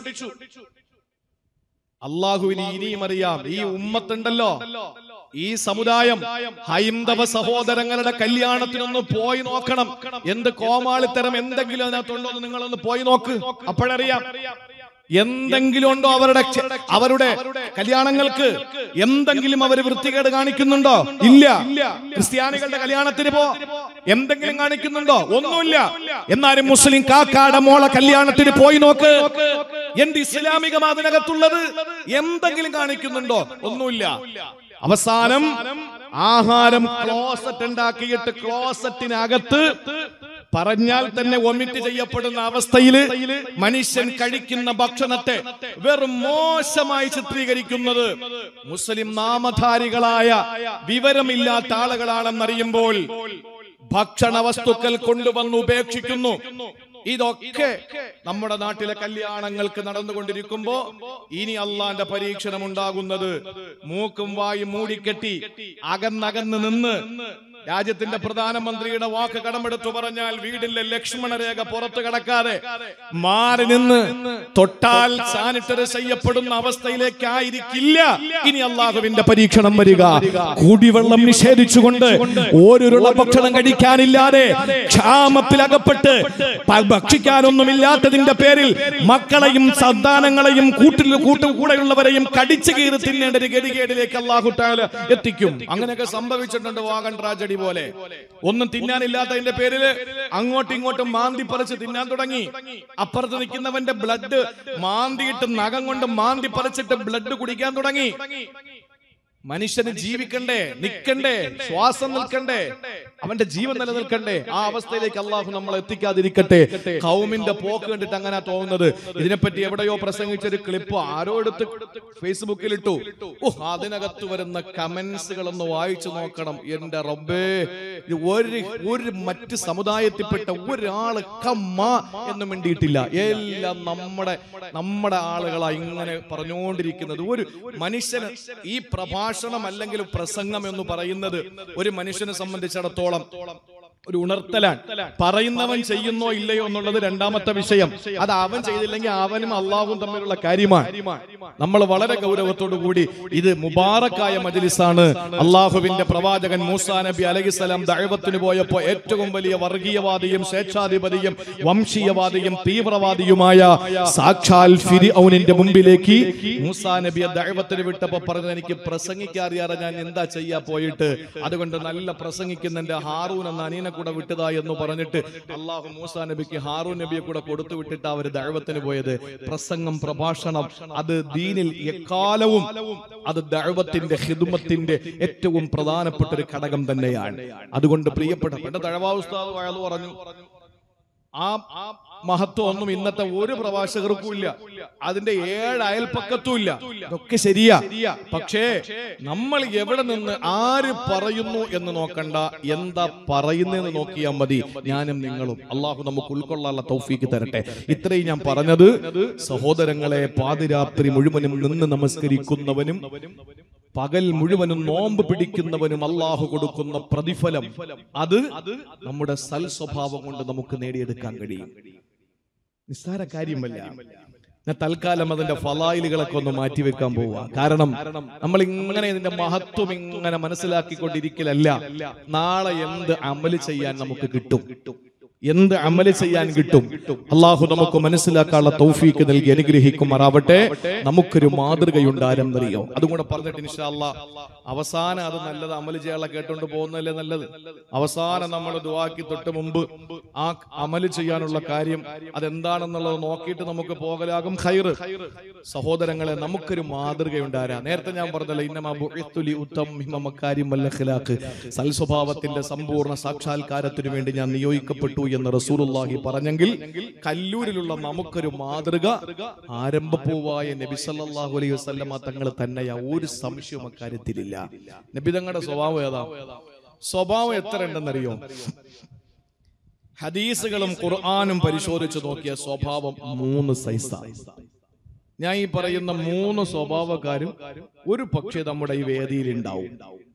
അള്ളാഹുവിന് ഇനിയും അറിയാം, ഈ ഉമ്മത്തുണ്ടല്ലോ, ഈ സമുദായം ഹൈന്ദവ സഹോദരങ്ങളുടെ കല്യാണത്തിനൊന്ന് പോയി നോക്കണം. എന്ത് കോമാളിത്തരം എന്തെങ്കിലും അതിനകത്തുണ്ടോ എന്ന് നിങ്ങളൊന്ന് പോയി നോക്ക്. അപ്പോഴറിയാം എന്തെങ്കിലും ഉണ്ടോ അവരുടെ കല്യാണങ്ങൾക്ക്. എന്തെങ്കിലും അവർ വൃത്തികേട് കാണിക്കുന്നുണ്ടോ? ഇല്ല. ക്രിസ്ത്യാനികളുടെ കല്യാണത്തിന് എന്തെങ്കിലും കാണിക്കുന്നുണ്ടോ? ഒന്നുമില്ല. എന്നാലും മുസ്ലിം കാക്കാടെ മോളെ കല്യാണത്തിന് പോയി നോക്ക്. എന്ത് ഇസ്ലാമികം അതിനകത്തുള്ളത്? എന്തെങ്കിലും കാണിക്കുന്നുണ്ടോ? ഒന്നുമില്ല. അവസാനം ആഹാരം ക്ലോസറ്റ് ഉണ്ടാക്കിയിട്ട് ക്ലോസറ്റിനകത്ത് പറഞ്ഞാൽ തന്നെ വൊമിറ്റ് ചെയ്യപ്പെടുന്ന അവസ്ഥയിൽ മനുഷ്യൻ കഴിക്കുന്ന ഭക്ഷണത്തെ വെറും മോശമായി ചിത്രീകരിക്കുന്നത് മുസ്ലിം നാമധാരികളായ വിവരമില്ലാത്ത ആളുകളാണെന്നറിയുമ്പോൾ ഭക്ഷണ വസ്തുക്കൾ കൊണ്ടുവന്ന് ഉപേക്ഷിക്കുന്നു. ഇതൊക്കെ നമ്മുടെ നാട്ടിലെ കല്യാണങ്ങൾക്ക് നടന്നുകൊണ്ടിരിക്കുമ്പോ ഇനി അള്ളാന്റെ പരീക്ഷണം ഉണ്ടാകുന്നത് മൂക്കും വായും മൂടിക്കെട്ടി അകന്നകന്ന് നിന്ന് രാജ്യത്തിന്റെ പ്രധാനമന്ത്രിയുടെ വാക്ക് കടമെടുത്തു പറഞ്ഞാൽ വീടിന്റെ ലക്ഷ്മണ രേഖ പുറത്തു കടക്കാതെ മാറി നിന്ന് തൊട്ടാൽ സാനിറ്ററി ചെയ്യപ്പെടുന്ന അവസ്ഥയിലേക്കായിരിക്കില്ല ഇനി അള്ളാഹുവിന്റെ പരീക്ഷണം വരിക. കുടിവെള്ളം നിഷേധിച്ചുകൊണ്ട് ഓരോരുള്ള ഭക്ഷണം കഴിക്കാനില്ലാതെ ക്ഷാമത്തിലകപ്പെട്ട് ഭക്ഷിക്കാനൊന്നുമില്ലാത്തതിന്റെ പേരിൽ മക്കളെയും സന്താനങ്ങളെയും കൂടെയുള്ളവരെയും കടിച്ചു കീറി തിന്നേണ്ട ഒരു ഗതികേടിലേക്ക് അല്ലാഹു തആല എത്തിക്കും. അങ്ങനെയൊക്കെ സംഭവിച്ചിട്ടുണ്ട് വാഗൺ ട്രാജഡി പോലെ. ഒന്നും തിന്നാനില്ലാത്തതിന്റെ പേരിൽ അങ്ങോട്ടും ഇങ്ങോട്ടും മാന്തി പറിച്ച് തിന്നാൻ തുടങ്ങി. അപ്പുറത്ത് നിൽക്കുന്നവന്റെ ബ്ലഡ് മാന്തിയിട്ട് നഖം കൊണ്ട് മാന്തി പറിച്ചിട്ട് ബ്ലഡ് കുടിക്കാൻ തുടങ്ങി. മനുഷ്യന് ജീവിക്കണ്ടേ, നിൽക്കണ്ടേ, ശ്വാസം നിൽക്കണ്ടേ, അവന്റെ ജീവൻ നിലനിൽക്കണ്ടേ? ആ അവസ്ഥയിലേക്ക് അള്ളാഹു നമ്മളെ എത്തിക്കാതിരിക്കട്ടെ. ഖൗമിന്റെ പോക്ക് കണ്ടിട്ട് അങ്ങനെ തോന്നുന്നത്. ഇതിനെപ്പറ്റി എവിടെയോ പ്രസംഗിച്ചൊരു ക്ലിപ്പ് ആരോ എടുത്ത് ഫേസ്ബുക്കിൽ ഇട്ടു. അതിനകത്ത് വരുന്ന കമന്റ്സുകളൊന്ന് വായിച്ചു നോക്കണം. എന്റെ റബ്ബേ, ഒരു മറ്റ് സമുദായത്തിൽപ്പെട്ട ഒരാള് കമ്മ എന്ന് മിണ്ടിയിട്ടില്ല. എല്ലാം നമ്മുടെ ആളുകളാ ഇങ്ങനെ പറഞ്ഞുകൊണ്ടിരിക്കുന്നത്. ഒരു മനുഷ്യന് ഈ പ്രഭാഷണം അല്ലെങ്കിൽ പ്രസംഗം എന്ന് പറയുന്നത് ഒരു മനുഷ്യനെ സംബന്ധിച്ചിടത്തോളം ഒരു ഉണർത്തലാണ്. പറയുന്നവൻ ചെയ്യുന്നോ ഇല്ലയോ എന്നുള്ളത് രണ്ടാമത്തെ വിഷയം. അത് അവൻ ചെയ്തില്ലെങ്കിൽ അവനും അള്ളാഹും തമ്മിലുള്ള കാര്യമാണ്. നമ്മൾ വളരെ ഗൗരവത്തോടു കൂടി ഇത് മുബാറക്കായ മജ്ലിസാണ്. അള്ളാഹുവിന്റെ പ്രവാചകൻ മൂസാ നബി അലൈഹിസ്സലാം ദഅവത്തിന് പോയപ്പോൾ ഏറ്റവും വലിയ വർഗീയവാദിയും സ്വേച്ഛാധിപതിയും വംശീയവാദിയും തീവ്രവാദിയുമായ സാക്ഷാൽ ഫിർഔനിന്റെ മുമ്പിലേക്ക് മൂസാ നബിയെ ദഅവത്തിന് വിട്ടപ്പോൾ പറഞ്ഞു, എനിക്ക് പ്രസംഗിക്കാറിയാതെ ഞാൻ എന്താ ചെയ്യാ പോയിട്ട്, അതുകൊണ്ട് നല്ല പ്രസംഗിക്കുന്ന എന്റെ ഹാറൂൻ എന്ന അനിയനെ കൂടെ വിട്ടതാ എന്ന് പറഞ്ഞിട്ട് അള്ളാഹു മൂസാ നബിക്ക് ഹാറൂൻ നബിയെ കൂടെ കൊടുത്തു വിട്ടിട്ട് അവർ ദഅവത്തിന് പോയത്. പ്രസംഗം, പ്രഭാഷണം അത് ദീനിൽ എക്കാലവും അത് ദഅവത്തിന്റെ ഖിദ്മത്തിന്റെ ഏറ്റവും പ്രധാനപ്പെട്ട ഒരു ഘടകം തന്നെയാണ്. അതുകൊണ്ട് പ്രിയപ്പെട്ട ദഅവാ ഉസ്താദ് വഅദ് പറഞ്ഞു, ആ മഹത്വം ഒന്നും ഇന്നത്തെ ഒരു പ്രഭാഷകർക്കും ഇല്ല, അതിന്റെ 7 അയൽപ്പക്കത്തും ഇല്ല. ഇതൊക്കെ ശരിയാ. പക്ഷേ നമ്മൾ എവിടെ നിന്ന് ആര് പറയുന്നു എന്ന് നോക്കണ്ട, എന്താ പറയുന്നതെന്ന് നോക്കിയാൽ മതി. ഞാനും നിങ്ങളും. അള്ളാഹു നമുക്ക് ഉൾക്കൊള്ളാനുള്ള തൗഫീക്ക് തരട്ടെ. ഇത്രയും ഞാൻ പറഞ്ഞത് സഹോദരങ്ങളെ, പാതിരാത്രി മുഴുവനും നിന്ന് നമസ്കരിക്കുന്നവനും പകൽ മുഴുവനും നോമ്പ് പിടിക്കുന്നവനും അള്ളാഹു കൊടുക്കുന്ന പ്രതിഫലം അത് നമ്മുടെ സൽ സ്വഭാവം കൊണ്ട് നമുക്ക് നേടിയെടുക്കാൻ കഴിയും. നിസ്സാര കാര്യമല്ല. ഞാൻ തൽക്കാലം അതിന്റെ ഫളായിലുകളൊക്കെ ഒന്ന് മാറ്റിവെക്കാൻ പോവുക. കാരണം നമ്മൾ ഇങ്ങനെ ഇതിന്റെ മഹത്വം ഇങ്ങനെ മനസ്സിലാക്കിക്കൊണ്ടിരിക്കലല്ല. നാളെ എന്ത് അമല് ചെയ്യാൻ നമുക്ക് കിട്ടും, എന്ത് അമല് ചെയ്യാൻ കിട്ടും. അള്ളാഹു നമുക്ക് മനസ്സിലാക്കാനുള്ള തൗഫീക്ക് നൽകി അനുഗ്രഹിക്കുമാറാവട്ടെ. നമുക്കൊരു മാതൃകയുണ്ട്. ആരെന്നറിയോ? അതുകൂടെ പറഞ്ഞിട്ട് ഇൻഷാ അല്ലാഹ് അവസാനം അത് നല്ലത് അമല് ചെയ്യാനുള്ള കേട്ടോണ്ട് പോകുന്നതല്ലേ നല്ലത്. അവസാനം നമ്മൾ ദുആക്ക് തൊട്ട് മുമ്പ് ആ അമല് ചെയ്യാനുള്ള കാര്യം അതെന്താണെന്നുള്ളത് നോക്കിയിട്ട് നമുക്ക് പോകലാകും ഖൈറ്. സഹോദരങ്ങളെ, നമുക്കൊരു മാതൃകയുണ്ട്. ആരാ? നേരത്തെ ഞാൻ പറഞ്ഞല്ലോ, ഇന്നമാ ബുഇത്തു ലി ഉതമ്മിമ മകാരിം വൽ അഖ്ലാഖ്, സൽ സ്വഭാവത്തിന്റെ സമ്പൂർണ്ണ സാക്ഷാത്കാരത്തിന് വേണ്ടി ഞാൻ നിയോഗിക്കപ്പെട്ടു എന്ന് റസൂലുള്ളാഹി പറഞ്ഞെങ്കിൽ കല്ലൂരിലുള്ള നമുക്കൊരു മാതൃക ആരംഭപ്പൂവായ നബി സല്ലല്ലാഹു അലൈഹി വസല്ലമ തങ്ങൾ തന്നെയാ. ഒരു സംശയവും അക്കാര്യത്തിലില്ല. നബി തങ്ങളുടെ സ്വഭാവം ഏതാ? സ്വഭാവം എത്ര ഉണ്ടെന്നറിയോ? ഹദീസുകളും ഖുർആനും പരിശോധിച്ച് നോക്കിയ സ്വഭാവം 3 സൈസാ. ഞാൻ ഈ പറയുന്ന 3 സ്വഭാവക്കാരും ഒരു പക്ഷേ നമ്മുടെ ഈ വേദിയിൽ ഉണ്ടാവും.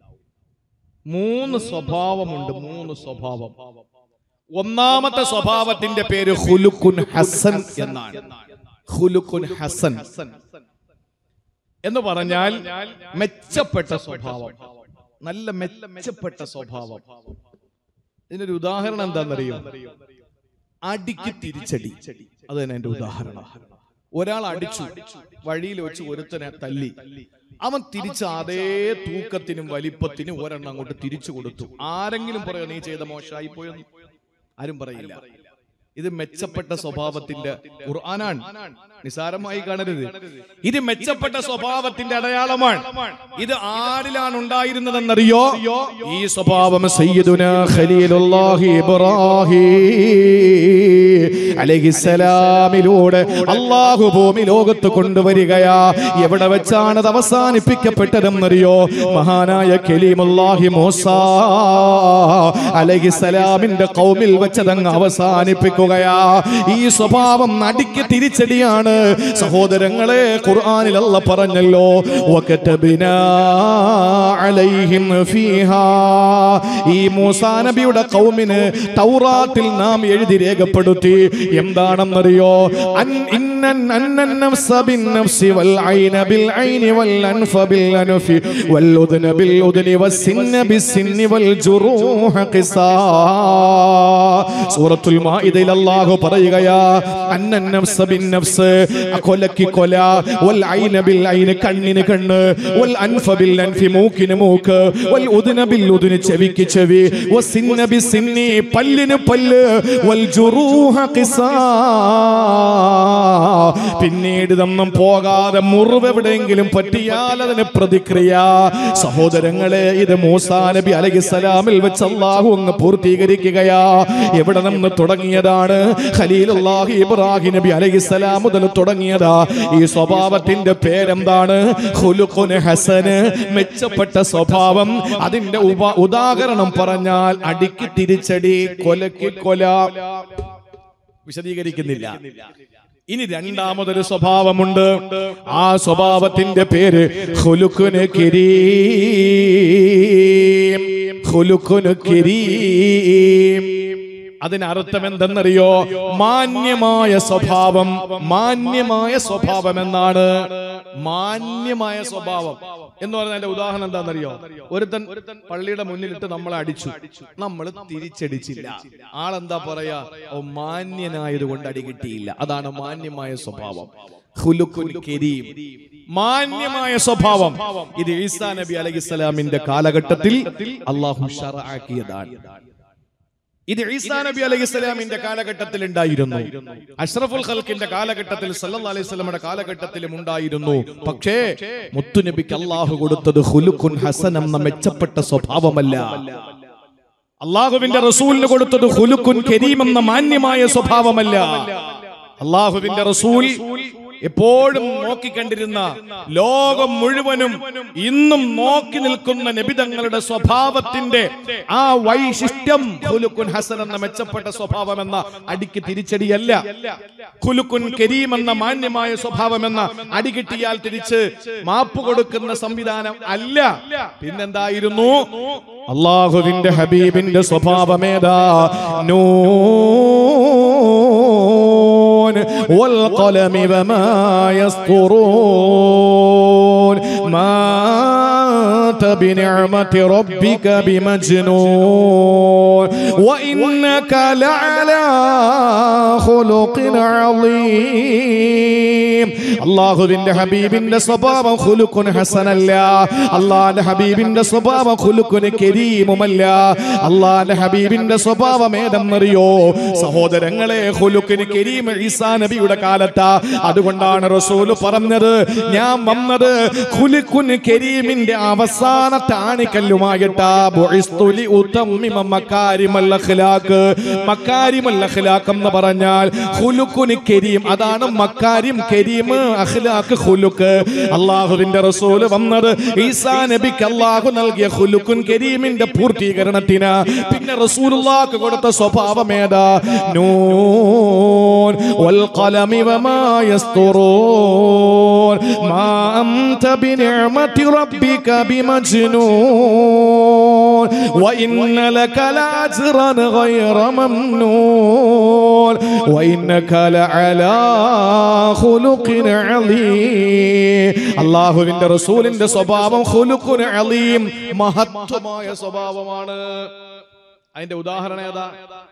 3 സ്വഭാവമുണ്ട്. 3 സ്വഭാവം. ഒന്നാമത്തെ സ്വഭാവത്തിന്റെ പേര് ഖുലുഖുൻ ഹസൻ എന്നാണ്. ഖുലുഖുൻ ഹസൻ എന്ന് പറഞ്ഞാൽ മെച്ചപ്പെട്ട സ്വഭാവം, നല്ല മെച്ചപ്പെട്ട സ്വഭാവം. ഇതിനൊരു ഉദാഹരണം എന്താണെന്നറിയോ? അടിക്ക് തിരിച്ചടി. അത് തന്നെ എന്റെ ഉദാഹരണം. ഒരാൾ അടിച്ചു, വഴിയിൽ വെച്ച് ഒരുത്തനെ തല്ലി. അവൻ തിരിച്ച് അതേ തൂക്കത്തിനും വലിപ്പത്തിനും ഒരെണ്ണം അങ്ങോട്ട് തിരിച്ചു കൊടുത്തു. ആരെങ്കിലും പറയോ നീ ചെയ്ത മോശമായി പോയെന്ന്? ആരും പറയില്ല. ഇത് മെച്ചപ്പെട്ട സ്വഭാവത്തിന്റെ ഖുർആനാണ്. നിസാരമായി കാണരുത്. ഇത് മെച്ചപ്പെട്ട സ്വഭാവത്തിന്റെ അടയാളമാണ്. ഇത് ആരിലാണ് ഉണ്ടായിരുന്നതെന്നറിയോ? ഈ സ്വഭാവം സയ്യിദുനാ ഖലീലുല്ലാഹി ഇബ്രാഹിം അലൈഹിസ്സലാമിലൂടെ അല്ലാഹു ഭൂമി ലോകത്ത് കൊണ്ടുവരികയാ. എവിടെ വെച്ചാണ് അത് അവസാനിപ്പിക്കപ്പെട്ടതെന്നറിയോ? മഹാനായ കലീമുല്ലാഹി മൂസാ അലൈഹിസ്സലാമിന്റെ ഖൗമിൽ വെച്ചതങ്ങ് അവസാനിപ്പിക്കുകയാ. ഈ സ്വഭാവം അടിക്ക് തിരിച്ചടിയാണ് വേണ്ടിയാണ്. സഹോദരങ്ങളെ, ഖുർആനിൽ അല്ലാഹ് പറഞ്ഞല്ലോ, വകതബ്നാ അലൈഹിം ഫീഹാ, ഈ മൂസാ നബിയുടെ ഖൗമിന് തൗറാത്തിൽ നാം എഴുതി രേഖപ്പെടുത്തി. എന്താണെന്നറിയോ? അന്നൻ നഫ്സ ബിൻ നഫ്സി വൽ ഐന ബിൽ ഐനി വൽ അൻഫ ബിൽ അൻഫി വൽ ഉദ്ന ബിൽ ഉദ്നി വസ്സിന്ന ബിസ്സിന്നി വൽ ജുറൂഹ ഖിസാസ്. സൂറത്തുൽ മാഇദയിൽ അല്ലാഹു പറയുകയാ, അന്നൻ നഫ്സ ബിൻ നഫ്സ്, കൊലക്ക് കൊല, വൽ ഐന ബിൽ ഐന്, കണ്ണിന് കണ്ണ്, വൽ അൻഫ ബിൽ അൻഫി, മൂക്കിന് മൂക്ക്, വൽ ഉദ്ന ബിൽ ഉദ്നി, ചെവിക്ക് ചെവി, വസ്സിന്ന ബിസ്സിന്നി, പല്ലിന് പല്ല്, വൽ ജുറൂഹ ഖിസാസ്, പിന്നീട് നമ്മം പോകാതെ മുറിവ് എവിടെയെങ്കിലും പറ്റിയാൽ അതിന് പ്രതിക്രിയ. സഹോദരങ്ങളെ, ഇത് മൂസാ നബി അലൈഹിസ്സലാമിൽ വെച്ച് അല്ലാഹു അങ്ങ് പൂർത്തീകരിക്കുകയാ. എവിടെ നിന്ന് തുടങ്ങിയതാണ്? ഖലീലുല്ലാഹി ഇബ്രാഹിം നബി അലൈഹിസ്സലാം മുതൽ തുടങ്ങിയതാ. ഈ സ്വഭാവത്തിന്റെ പേരെന്താണ്? ഖുലുഖുൻ ഹസൻ, മെച്ചപ്പെട്ട സ്വഭാവം. അതിന്റെ ഉദാഹരണം പറഞ്ഞാൽ അടിക്ക് തിരിച്ചടി, കൊലക്ക് കൊല. വിശദീകരിക്കുന്നില്ല. ഇനി രണ്ടാമതൊരു സ്വഭാവമുണ്ട്. ആ സ്വഭാവത്തിന്റെ പേര് ഖുലുഖുൻ കരീം. ഖുലുഖുൻ കരീം, അതിനർത്ഥം എന്തെന്നറിയോ? മാന്യമായ സ്വഭാവം. മാന്യമായ സ്വഭാവം എന്നാണ്. മാന്യമായ സ്വഭാവം എന്ന് പറഞ്ഞാൽ ഉദാഹരണം എന്താണെന്നറിയോ? ഒരുത്തൻ പള്ളിയുടെ മുന്നിലിട്ട് നമ്മളെ അടിച്ചു, നമ്മൾ തിരിച്ചടിച്ചില്ല. ആളെന്താ പറയാ? ഓ, മാന്യനായത് കൊണ്ട് അടി കിട്ടിയില്ല. അതാണ് മാന്യമായ സ്വഭാവം. ഖുലുഖുൻ കരീം, മാന്യമായ സ്വഭാവം. ഇത് ഈസാ നബി അലൈഹിസ്സലാമിന്റെ കാലഘട്ടത്തിൽ അല്ലാഹു ശറഅക്കിയതാണ്. ഇത് ഈസാ നബി അലൈഹിസ്സലാമിന്റെ കാലഘട്ടത്തിൽ ഉണ്ടായിരുന്നു. അഷ്റഫുൽ ഖൽഖിന്റെ കാലഘട്ടത്തിൽ, സല്ലല്ലാഹു അലൈഹി വസല്ലമയുടെ കാലഘട്ടത്തിലും ഉണ്ടായിരുന്നു. പക്ഷേ മുത്തുനബിക്ക് അല്ലാഹു കൊടുത്തത് ഖുലുഖുൻ ഹസൻ എന്ന മെച്ചപ്പെട്ട സ്വഭാവമല്ല. അല്ലാഹുവിന്റെ റസൂലിന് കൊടുത്തത് ഖുലുഖുൻ കരീം എന്ന മാന്യമായ സ്വഭാവമല്ല. അല്ലാഹുവിന്റെ റസൂൽ എപ്പോഴും നോക്കിക്കണ്ടിരുന്ന, ലോകം മുഴുവനും ഇന്നും നോക്കി നിൽക്കുന്ന നബിതങ്ങളുടെ സ്വഭാവത്തിന്റെ ആ വൈശിഷ്ട്യം ഖുലുഖുൻ ഹസൻ എന്ന മെച്ചപ്പെട്ട സ്വഭാവം എന്ന അടിക്ക് തിരിച്ചടിയല്ല. ഖുലുഖുൻ കരീം എന്ന മാന്യമായ സ്വഭാവം എന്ന അടി കിട്ടിയാൽ തിരിച്ച് മാപ്പ് കൊടുക്കുന്ന സംവിധാനം അല്ല. പിന്നെന്തായിരുന്നു? അല്ലാഹുവിന്റെ ഹബീബിന്റെ സ്വഭാവമേതാ? والقلم وما يسطرون ما أنت بنعمة ربك بمجنون وإنك لعلى خلق عظيم. അല്ലാഹുവിന്റെ ഹബീബിന്റെ സ്വഭാവം ഖുലുഖുൻ ഹസനല്ല. അല്ലാഹുവിന്റെ ഹബീബിന്റെ സ്വഭാവം ഖുലുഖുൻ കരീമുമല്ല. അല്ലാഹുവിന്റെ ഹബീബിന്റെ സ്വഭാവം ഏതെന്നറിയോ സഹോദരങ്ങളെ? ഖുലുഖുൻ കരീം ഈസാ നബിയുടെ കാലത്താ. അതുകൊണ്ടാണ് റസൂൽ പറഞ്ഞത്, ഞാൻ വന്നത് ഖുലുഖുൻ കരീമിന്റെ അവസാനത്തെ ആണിക്കല്ലുമായിട്ടാ. ബുഇസ്തു ലി ഉതമ്മിമ മകാരിമൽ അഖ്ലാഖ്. മകാരിമൽ അഖ്ലാഖ് എന്ന് പറഞ്ഞാൽ ഖുലുഖുൻ കരീം, അതാണ് മകാരിം, കരീം, അഖ്ലാഖ്, ഖുലുഖ്. അല്ലാഹുവിന്റെ റസൂൽ വന്നത് ഈസാ നബിക്ക് അല്ലാഹു നൽകിയ ഖുലുഖുൻ കരീമിന്റെ പൂർത്തീകരണത്തിന്. പിന്നെ റസൂലുള്ളാഹിക്ക് കൊടുത്ത സ്വഭാവം ഏതാ? നൂൻ വൽ ഖലമി വമാ യസ്തുറൂൻ മാ അൻത ബിനിഅമതി റബ്ബിക ബിമജ്നൂൻ വഇന്ന ലക ലഅജ്റൻ ഗൈറ മംനൂൻ വഇന്നക ലഅലാ ഖുലുഖിൻ അലീം. അല്ലാഹുവിന്റെ റസൂലിന്റെ സ്വഭാവം ഖുലുഖുൻ അലീം, മഹത്വമായ സ്വഭാവമാണ്. അതിന്റെ ഉദാഹരണം ഏതാ?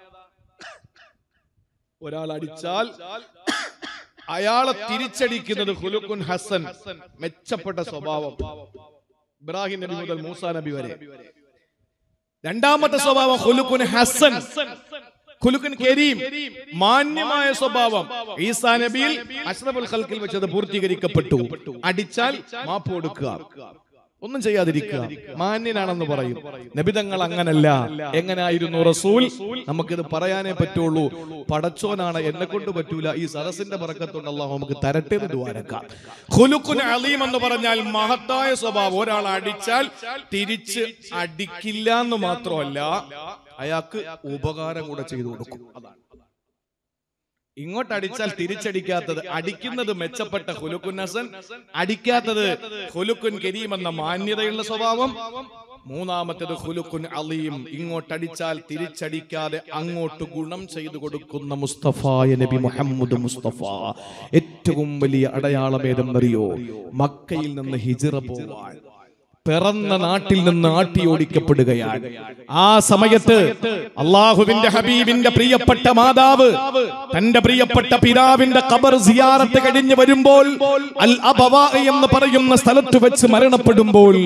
ഒരാൾ അടിച്ചാൽ അയാളെ തിരിച്ചടിക്കുന്നത് ഖുലുഖുൻ ഹസൻ, മെച്ചപ്പെട്ട സ്വഭാവം. ഇബ്രാഹിം നബി മുതൽ മൂസാ നബി വരെ. രണ്ടാമത്തെ സ്വഭാവം ഖുലുഖുൻ ഹസൻ, ഖുലുഖുൻ കരീം, മാന്യമായ സ്വഭാവം. ഈസാ നബിയിൽ അഷ്റഫുൽ ഖൽഖിൽ വെച്ച് അത് പൂർത്തീകരിക്കപ്പെട്ടു. അടിച്ചാൽ മാപ്പ് കൊടുക്കുക, ഒന്നും ചെയ്യാതിരിക്കുക, മാന്യനാണെന്ന് പറയും. നബിതങ്ങൾ അങ്ങനല്ല. എങ്ങനായിരുന്നു റസൂൽ? നമുക്കിത് പറയാനേ പറ്റുള്ളൂ. പടച്ചോനാണ്, എന്നെ കൊണ്ട് പറ്റൂല. ഈ സദസ്സിന്റെ ബറക്കത്തുകൊണ്ട് അല്ലാഹു നമുക്ക് തരട്ടെ എന്ന് ദുആരക്കാം. ഖുലുഖുൻ അലീം എന്ന് പറഞ്ഞാൽ മഹത്തായ സ്വഭാവം. ഒരാൾ അടിച്ചാൽ തിരിച്ച് അടിക്കില്ല എന്ന് മാത്രമല്ല, അയാൾക്ക് ഉപകാരം കൂടെ ചെയ്തു കൊടുക്കും. അതാണ് ഇങ്ങോട്ട് അടിച്ചാൽ തിരിച്ചടിക്കാത്തത്, അടിക്കുന്നത് മെച്ചപ്പെട്ട ഖുലുഖുൻ ഹസൻ, അടിക്കാത്തത് ഖുലുഖുൻ കരീം എന്ന മാന്യതയുള്ള സ്വഭാവം. മൂന്നാമത്തേത് ഖുലുഖുൻ അലീം, ഇങ്ങോട്ടടിച്ചാൽ തിരിച്ചടിക്കാതെ അങ്ങോട്ട് ഗുണം ചെയ്തു കൊടുക്കുന്ന മുസ്തഫായ നബി മുഹമ്മദ് മുസ്തഫ. ഏറ്റവും വലിയ അടയാളം ഏതെന്നറിയോ? മക്കയിൽ നിന്ന് ഹിജ്റ പോവാൻ പിറന്ന നാട്ടിൽ നിന്ന് ആട്ടിയോടിക്കപ്പെടുകയാണ്. ആ സമയത്ത് അള്ളാഹുവിന്റെ ഹബീബിന്റെ പ്രിയപ്പെട്ട മാതാവ് തന്റെ പ്രിയപ്പെട്ട പിതാവിന്റെ ഖബർ സിയാറത്ത് കഴിഞ്ഞ് വരുമ്പോൾ അൽ അബവാ എന്ന് പറയുന്ന സ്ഥലത്ത് വെച്ച് മരണപ്പെടുമ്പോൾ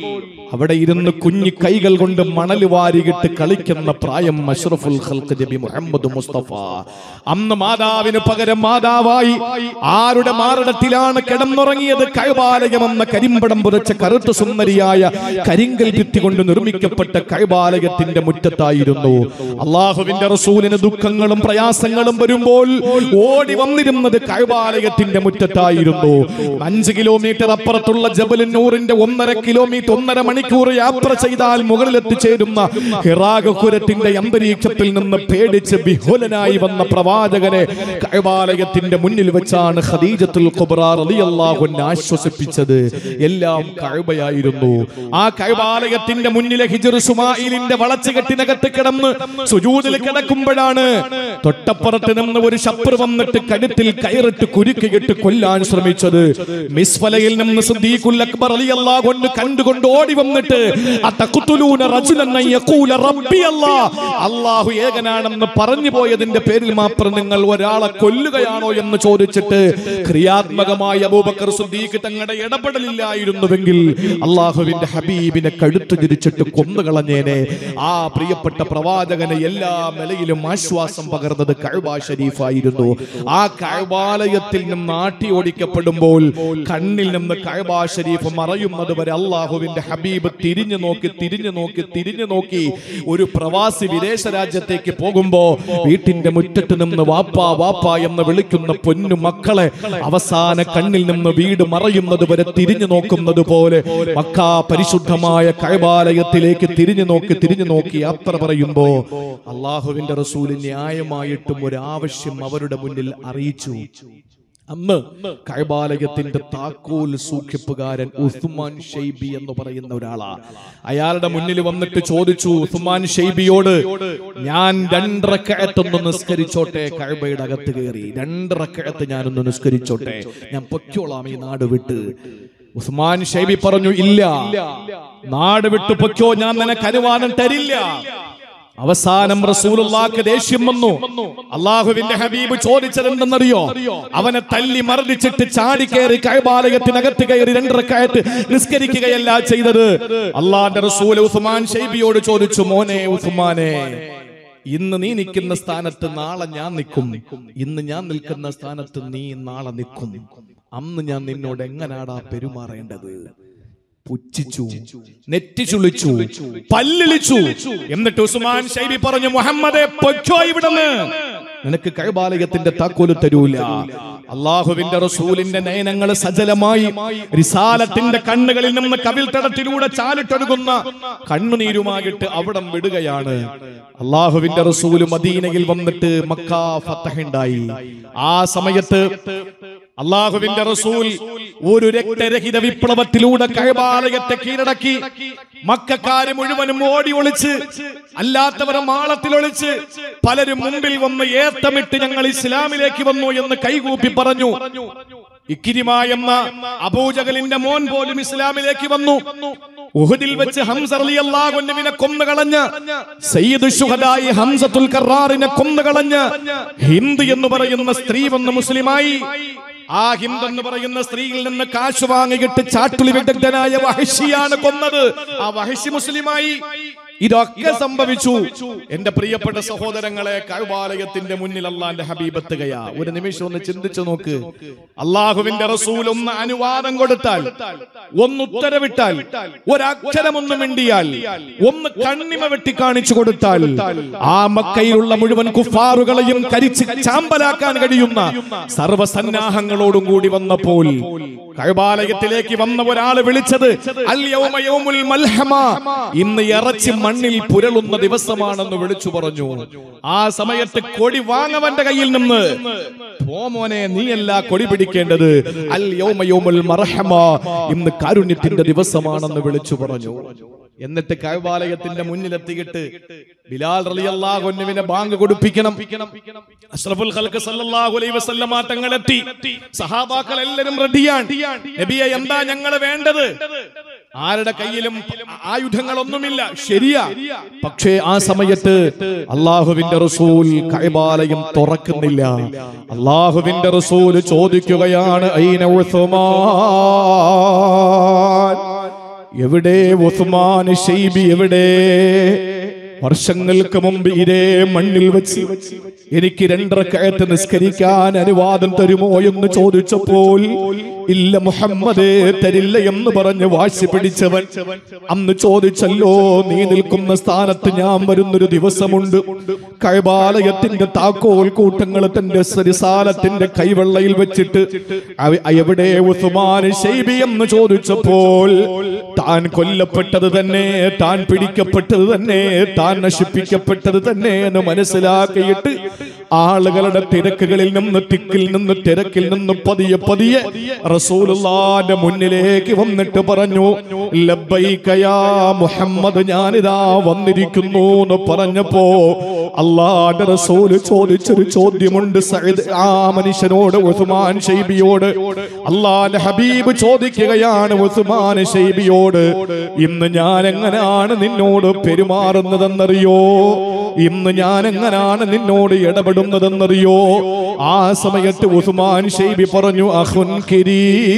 അവിടെ ഇരുന്ന് കുഞ്ഞു കൈകൾ കൊണ്ട് മണൽ വാരിയിട്ട് കളിക്കുന്ന പ്രായം അഷ്റഫുൽ ഖൽഖ് നബി മുഹമ്മദ് മുസ്തഫ. അന്ന് മാതാവിന് പകരം മാതാവായി ആരുടെ മാറിടത്തിലാണ് കിടന്നുറങ്ങിയത്? കഅബാലയം എന്ന കരിമ്പടം പുരച്ച കറുത്ത സുന്ദരിയായ കരിങ്കൽ ഭിത്തി കൊണ്ട് നിർമ്മിക്കപ്പെട്ട കഅബാലയത്തിന്റെ മുറ്റത്തായിരുന്നു. അള്ളാഹുവിന്റെ റസൂലിന് ദുഃഖങ്ങളും പ്രയാസങ്ങളും വരുമ്പോൾ ഓടി വന്നിരുന്നത് കഅബാലയത്തിന്റെ മുറ്റത്തായിരുന്നു. 5 കിലോമീറ്റർ അപ്പുറത്തുള്ള ജബലുൻ നൂറിന്റെ 1.5 കിലോമീറ്റർ 1.5 മണിക്കൂർ യാത്ര ചെയ്താൽ മുകളിലെത്തിച്ചേരുന്ന ഹിറാഖുരത്തിന്റെ അന്തരീക്ഷത്തിൽ നിന്ന് പേടിച്ച് ബിഹുലനായി വന്ന പ്രവാചകനെ കഅബാലയത്തിന്റെ മുന്നിൽ വെച്ചാണ് ഖദീജത്തുൽ കുബ്ര റളിയല്ലാഹു അൻഹ ആശ്വസിപ്പിച്ചത്. എല്ലാം കഅബയായിരുന്നു. ആ കഅബാലയത്തിന്റെ മുന്നിലെ ഹിജ്ർ ഇസ്മാഈലിന്റെ വളച്ചുകെട്ടിനകത്ത് കിടന്ന് സുജൂദിൽ കിടക്കുമ്പോഴാണ് തൊട്ടപ്പുറത്ത് നിന്ന് ഒരു ശത്രു വന്നിട്ട് കഴുത്തിൽ കയറിട്ട് കുരുക്കിയിട്ട് കൊല്ലാൻ ശ്രമിച്ചത്. മിസ്ഫലയിൽ നിന്ന് സിദ്ദീഖുൽ അക്ബർ റളിയല്ലാഹു അൻഹു കണ്ടുകൊണ്ട് ഓടി വന്നിട്ട് അതഖ്തുലൂന റജുലൻ യഖൂല റബ്ബി അല്ലാഹ്, അല്ലാഹു ഏകനാണെന്ന് പറഞ്ഞു പോയതിന്റെ പേരിൽ മാത്രം നിങ്ങൾ ഒരാളെ കൊല്ലുകയാണോ എന്ന് ചോദിച്ചിട്ട് ക്രിയാത്മകമായി അബൂബക്കർ സിദ്ദീഖ് തങ്ങളുടെ ഇടപെടലില്ലായിരുന്നുവെങ്കിൽ അല്ലാഹുവിന്റെ ഹബീബിനെ കഴുത്തു തിരിച്ചിട്ട് കൊന്നുകളഞ്ഞേനെ. ആ പ്രിയപ്പെട്ട പ്രവാചകനെ എല്ലാ നിലയിലും ആശ്വാസം പകർന്നത് കഅബ ഷരീഫായിരുന്നു. ആ കഅബാലയത്തിൽ നിന്ന് ആട്ടിയോടിക്കപ്പെടുമ്പോൾ കണ്ണിൽ നിന്ന് കഅബ ഷരീഫ് മറയുന്നത് വരെ അല്ലാഹുവിന്റെ ഹബീബ് തിരിഞ്ഞു നോക്കി ഒരു പ്രവാസി വിദേശ രാജ്യത്തേക്ക് പോകുമ്പോ വീട്ടിന്റെ മുറ്റത്ത് നിന്ന് വാപ്പാ വാപ്പാ എന്ന് വിളിക്കുന്ന പൊന്നു മക്കളെ അവസാന കണ്ണിൽ നിന്ന് വീട് മറയുന്നത് വരെ തിരിഞ്ഞു നോക്കുന്നത് പോലെ മക്ക പരിശുദ്ധമായ കഅബാലയത്തിലേക്ക് തിരിഞ്ഞു നോക്കി യാത്ര പറയുമ്പോ അള്ളാഹുവിന്റെ റസൂൽ ന്യായമായിട്ടും ഒരു ആവശ്യം അവരുടെ മുന്നിൽ അറിയിച്ചു. അന്ന് കഅബാലയത്തിന്റെ താക്കോൽ സൂക്ഷിപ്പുകാരൻ ഉസ്മാൻ ഷൈബി എന്ന് പറയുന്ന ഒരാളാ. അയാളുടെ മുന്നിൽ വന്നിട്ട് ചോദിച്ചു ഉസ്മാൻ ഷൈബിയോട്, ഞാൻ 2 റക്അത്ത് ഒന്ന് നിസ്കരിച്ചോട്ടെ? കഅബയുടെ അകത്ത് കയറി 2 റക്അത്ത് ഞാനൊന്ന് നിസ്കരിച്ചോട്ടെ, ഞാൻ പൊക്കോളാം ഈ നാട് വിട്ട്. ഉസ്മാൻ ഷൈബി പറഞ്ഞു, ഇല്ല, നാട് വിട്ടു പൊക്കോ, ഞാൻ നിനക്ക് അനുവാദം തരില്ല. അവസാനം റസൂലുള്ളാഹിക്ക് ദേഷ്യം വന്നു. അള്ളാഹുവിന്റെ ഹബീബ് ചോദിച്ചത് എന്തെന്നറിയോ? അവനെ തല്ലി മർദ്ദിച്ചിട്ട് ചാടി കയറി കഅബാലയത്തിനകത്ത് കയറി 2 റക്അത്ത് നിസ്കരിക്കുകയല്ല ചെയ്തത്. അള്ളാഹുവിന്റെ റസൂൽ ഉസ്മാൻ ഷൈബിയോട് ചോദിച്ചു, മോനെ ഉസ്മാനെ, ഇന്ന് നീ നിൽക്കുന്ന സ്ഥാനത്ത് നാളെ ഞാൻ നിൽക്കും, ഇന്ന് ഞാൻ നിൽക്കുന്ന സ്ഥാനത്ത് നീ നാളെ നിൽക്കും. അന്ന് ഞാൻ നിന്നോട് എങ്ങനാടാ പെരുമാറേണ്ടത്? പുച്ഛിച്ചു, നെറ്റിച്ചുളിച്ചു, പല്ലിളിച്ചു. എന്നിട്ട് ഉസ്മാൻ ഷൈബി പറഞ്ഞു, മുഹമ്മദേ പൊയ്ക്കോ ഇവിടുന്ന്, നിനക്ക് കഅബാലയത്തിന്റെ താക്കോല് തരൂല. അള്ളാഹുവിന്റെ റസൂലിന്റെ നയനങ്ങൾ സജലമായി റിസാലത്തിന്റെ കണ്ണുകളിൽ നിന്ന് കവിൾത്തടത്തിലൂടെ ചാലിട്ടൊഴുകുന്ന കണ്ണുനീരുമായിട്ട് അവിടം വിടുകയാണ്. അള്ളാഹുവിന്റെ റസൂല് മദീനയിൽ വന്നിട്ട് മക്ക ഫതഹ് ഉണ്ടായി. ആ സമയത്ത് അള്ളാഹുവിന്റെ റസൂൽ ഒരു രക്തരഹിത വിപ്ലവത്തിലൂടെ കഅബാലയത്തെ കീഴടക്കി. മക്കക്കാര് മുഴുവനും ഓടി ഒളിച്ച്, അല്ലാത്തവരെ മാളത്തിൽ ഒളിച്ച്, പലരും മുമ്പിൽ വന്ന് ഏത്തമിട്ട് ഞങ്ങൾ ഇസ്ലാമിലേക്ക് വന്നു എന്ന് കൈകൂപ്പി പറഞ്ഞു. ഇക്രിമ എന്ന അബൂജഹലിന്റെ മോൻ പോലും ഇസ്ലാമിലേക്ക് വന്നു. ഉഹുദിൽ വെച്ച് ഹംസ റളിയല്ലാഹു അൻഹുവിനെ കൊന്നുകളഞ്ഞ സയ്യിദു ശുഹദായി ഹംസത്തുൽ കറാറിനെ കൊന്നുകളഞ്ഞ ഹിന്ദ് എന്ന് പറയുന്ന സ്ത്രീ വന്ന് മുസ്ലിമായി. ആ ഹിന്ദ് എന്ന് പറയുന്ന സ്ത്രീയിൽ നിന്ന് കാശ് വാങ്ങിയിട്ട് ചാട്ടുളി വിദഗ്ധനായ വഹ്ശിയാണ് കൊന്നത്. ആ വഹ്ശി മുസ്ലിമായി. ഇതൊക്കെ സംഭവിച്ചു. എന്റെ പ്രിയപ്പെട്ട സഹോദരങ്ങളെ, കഅബാലയത്തിന്റെ മുന്നിൽ അല്ലാഹുവിന്റെ ഹബീബ് എത്തുകയാ. ഒരു നിമിഷം ഒന്ന് ചിന്തിച്ചു നോക്ക്. അള്ളാഹുവിന്റെ റസൂൽ ഒന്ന് അനുവാദം കൊടുത്താൽ, ഒന്ന് ഉത്തരവിട്ടാൽ, ഒരക്ഷരമൊന്നും മിണ്ടിയാൽ, ഒന്ന് കണ്ണിമ വെട്ടി കാണിച്ചു കൊടുത്താൽ, ആ മക്കയിലുള്ള മുഴുവൻ കുഫാറുകളെയും കരിച്ച് ചാമ്പലാക്കാൻ കഴിയുന്ന സർവസന്നാഹങ്ങളോടും കൂടി വന്നപ്പോൾ കഅബാലയത്തിലേക്ക് വന്ന ഒരാൾ വിളിച്ചത് അൽ യൗമ യൗമുൽ മൽഹമ, ഇന്ന് ഇറച്ചി മണ്ണിൽ പുരളുന്ന ദിവസമാണെന്ന് വിളിച്ചു പറഞ്ഞു. ആ സമയത്ത് കൊടി വാങ്ങവന്റെ കയ്യിൽ നിന്ന്, മോനെ നീയല്ല കൊടി പിടിക്കേണ്ടത്, അൽ യൗമ യൗമുൽ മർഹമ, ഇന്ന് കാരുണ്യത്തിന്റെ ദിവസമാണെന്ന് വിളിച്ചു പറഞ്ഞു. എന്നിട്ട് കഅബാലയത്തിന്റെ മുന്നിലെത്തിയിട്ട് ബിലാൽ റളിയല്ലാഹു അൻഹുവിനെ ബാങ്ക് കൊടുപ്പിക്കണം. അഷ്റഫുൽ ഖൽഖ് സല്ലല്ലാഹു അലൈഹി വസല്ലമ തങ്ങളെത്തി. സഹാബാക്കൾ എല്ലാവരും റെഡിയാണ്. നബിയെ, എന്താ ഞങ്ങൾ വേണ്ടത്? ആരുടെ കയ്യിലും ആയുധങ്ങളൊന്നുമില്ല, ശരിയാ. പക്ഷേ ആ സമയത്ത് അല്ലാഹുവിന്റെ റസൂൽ കഅബാലയം തുറക്കുന്നില്ല. അല്ലാഹുവിന്റെ റസൂൽ ചോദിക്കുകയാണ്, ഐന ഉസ്മാൻ, എവിടെ ഉസ്മാൻ ശൈബി, എവിടെ? വർഷങ്ങൾക്ക് മുമ്പ് ഇതേ മണ്ണിൽ വെച്ച് എനിക്ക് 2 റക്അത്ത് നിസ്കരിക്കാൻ അനുവാദം തരുമോ എന്ന് ചോദിച്ചപ്പോൾ ഇല്ല മുഹമ്മദേ, തരില്ല എന്ന് പറഞ്ഞ് വാശി പിടിച്ചവൻ അന്ന് ചോദിച്ചല്ലോ, നീ നിൽക്കുന്ന സ്ഥാനത്ത് ഞാൻ വരുന്നൊരു ദിവസമുണ്ട്. കഅബാലയത്തിന്റെ താക്കോൽ കൂട്ടങ്ങൾ തന്റെ റിസാലത്തിന്റെ കൈവെള്ളയിൽ വെച്ചിട്ട് എവിടെ ഉസ്മാൻ ശൈബി എന്ന് ചോദിച്ചപ്പോൾ താൻ കൊല്ലപ്പെട്ടത് തന്നെ, താൻ പിടിക്കപ്പെട്ടത് തന്നെ, താൻ നശിപ്പിക്കപ്പെട്ടത് തന്നെ എന്ന് മനസ്സിലാക്കിയിട്ട് ആളുകളുടെ തിരക്കുകളിൽ നിന്ന്, തിക്കിൽ നിന്ന്, തിരക്കിൽ നിന്ന് പതിയെ പതിയെ റസൂലുള്ളാഹിന്റെ മുന്നിലേക്ക് വന്നിട്ട് പറഞ്ഞു, ലബ്ബൈക യാ മുഹമ്മദ്, ഞാനിതാ വന്നിരിക്കുന്നു എന്ന് പറഞ്ഞപ്പോ അല്ലാഹുവിന്റെ റസൂൽ ചോദിച്ചൊരു ചോദ്യമുണ്ട്. സഈദ്, ആ മനുഷ്യനോട്, ഉസ്മാൻ ശൈബിയോട് അല്ലാഹുവിന്റെ ഹബീബ് ചോദിക്കുകയാണ്, ഉസ്മാൻ ശൈബിയോട്, ഇന്ന് ഞാൻ എങ്ങനെയാണ് നിന്നോട് പെരുമാറുന്നതെന്നറിയോ? ഇന്ന് ഞാൻ എങ്ങനെയാണ് നിന്നോട് ഇടപെടുന്നതെന്നറിയോ? ആ സമയത്ത് ഉസ്മാൻ ശൈബി പറഞ്ഞു, അഖുൻ കിരീ,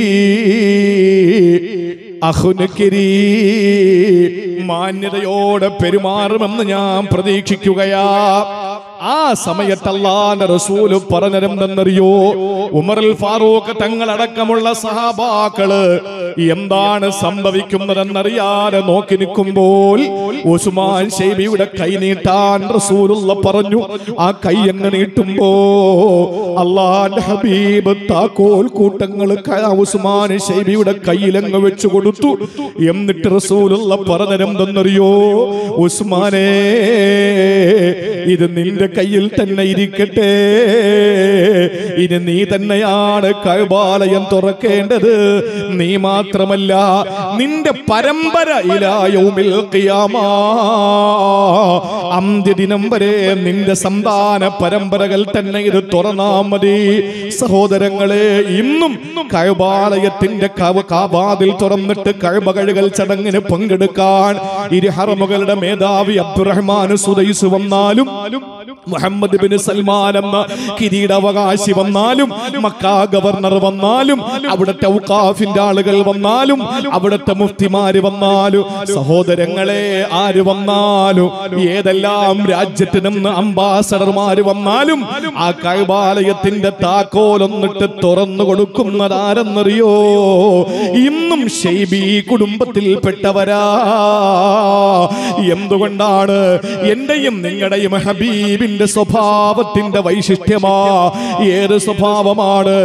അഖുൻ കിരീ, മാന്യതയോടെ പെരുമാറുമെന്ന് ഞാൻ പ്രതീക്ഷിക്കുകയാ. ആ സമയത്ത് അല്ലാഹുവിന്റെ റസൂൽ പറഞ്ഞതെന്തെന്നറിയോ? ഉമറുൽ ഫാറൂഖ് തങ്ങളടക്കമുള്ള സഹാബാക്കള് എന്താണ് സംഭവിക്കുന്നതെന്നറിയാതെ നോക്കി നിൽക്കുമ്പോൾ ഉസ്മാൻ ശൈബിയുടെ കൈ നീട്ടാൻ റസൂലുള്ള പറഞ്ഞു. ആ കൈ അങ്ങ് നീട്ടുമ്പോ അല്ലാഹുവിന്റെ ഹബീബ് താക്കോൽ കൂട്ടങ്ങൾ ഉസ്മാൻ ശൈബിയുടെ കയ്യിലങ്ങ് വെച്ചു കൊടുത്തു. എന്നിട്ട് റസൂലുള്ള പറഞ്ഞതെന്തെന്നറിയോ? ഉസ്മാനേ, ഇത് നിന്റെ കയ്യിൽ തന്നെ ഇരിക്കട്ടെ, ഇനി നീ തന്നെയാണ് കഅബാലയം തുറക്കേണ്ടത്. നീ മാത്രമല്ല, നിന്റെ പരമ്പര ഇലാ യൗമിൽ ഖിയാമ, അന്ത്യദിനം വരെ നിന്റെ സന്താന പരമ്പരകൾ തന്നെ ഇത് തുറന്നാ മതി. സഹോദരങ്ങളെ, ഇന്നും കഅബാലയത്തിന്റെ കാബാദിൽ തുറന്നിട്ട് കഅബ കഴുകൽ ചടങ്ങിന് പങ്കെടുക്കാൻ ഇരു ഹറമുകളുടെ മേധാവി അബ്ദുറഹ്മാൻ സുദൈസ് വന്നാലും, മുഹമ്മദ് ബിൻ സൽമാൻ എന്ന കിരീടാവകാശി വന്നാലും, മക്ക ഗവർണർ വന്നാലും, അവിടുത്തെ ഔഖാഫിന്റെ ആളുകൾ വന്നാലും, അവിടുത്തെ മുഫ്തിമാര് വന്നാലും, സഹോദരങ്ങളെ ആര് വന്നാലും, ഏതെല്ലാം രാജ്യത്ത് നിന്ന് അംബാസഡർമാര് വന്നാലും ആ കഅബാലയത്തിന്റെ താക്കോലൊന്നിട്ട് തുറന്നു കൊടുക്കുന്നതാരെന്നറിയോ? ഇന്നും ശൈബി കുടുംബത്തിൽപ്പെട്ടവരാ. എന്തുകൊണ്ടാണ്? എന്റെയും നിങ്ങളുടെയും ഹബീബിന്റെ സ്വഭാവത്തിന്റെ വൈശിഷ്ട്യമാ. ഏത് സ്വഭാവമാണ്?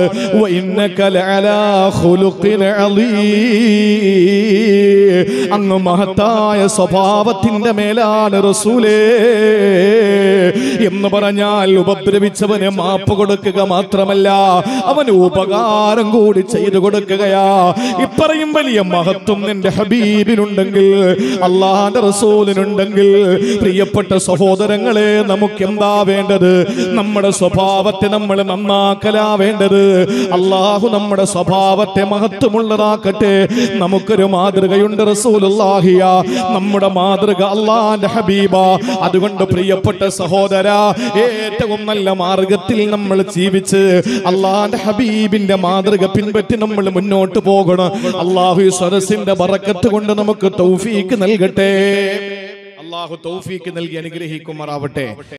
അങ്ങ് മഹത്തായ സ്വഭാവത്തിന്റെ മേലാണ് റസൂലേ എന്ന് പറഞ്ഞാൽ ഉപദ്രവിച്ചവന് മാപ്പ് കൊടുക്കുക മാത്രമല്ല, അവന് ഉപകാരം കൂടി ചെയ്തു കൊടുക്കുകയാ. ഇത്രയും വലിയ മഹത്വം നിന്റെ ഹബീബിനുണ്ടെങ്കിൽ, അല്ലാഹുവിന്റെ റസൂലിനുണ്ടെങ്കിൽ, പ്രിയപ്പെട്ട സഹോദരങ്ങളെ, നമുക്ക് എന്താ വേണ്ടത്? നമ്മുടെ സ്വഭാവത്തെ നമ്മൾ നന്നാക്കലാ വേണ്ടത്. അല്ലാഹു നമ്മുടെ സ്വഭാവത്തെ മഹത്വമുള്ളതാക്കട്ടെ. നമുക്കൊരു മാതൃകയുണ്ട്, റസൂലുള്ളാഹിയ, നമ്മുടെ മാതൃക അല്ലാഹുവിന്റെ ഹബീബ. അതുകൊണ്ട് പ്രിയപ്പെട്ട സഹോദര, ഏറ്റവും നല്ല മാർഗത്തിൽ നമ്മൾ ജീവിച്ച് അല്ലാഹുവിന്റെ ഹബീബിന്റെ മാതൃക പിൻപറ്റി നമ്മൾ മുന്നോട്ട് പോകണം. അല്ലാഹു ഈ സദസ്സിന്റെ ബറക്കത്ത് കൊണ്ട് നമുക്ക് തൗഫീക്ക് നൽകട്ടെ. അല്ലാഹു തൗഫീക്ക് നൽകി അനുഗ്രഹിക്കുമാറാവട്ടെ.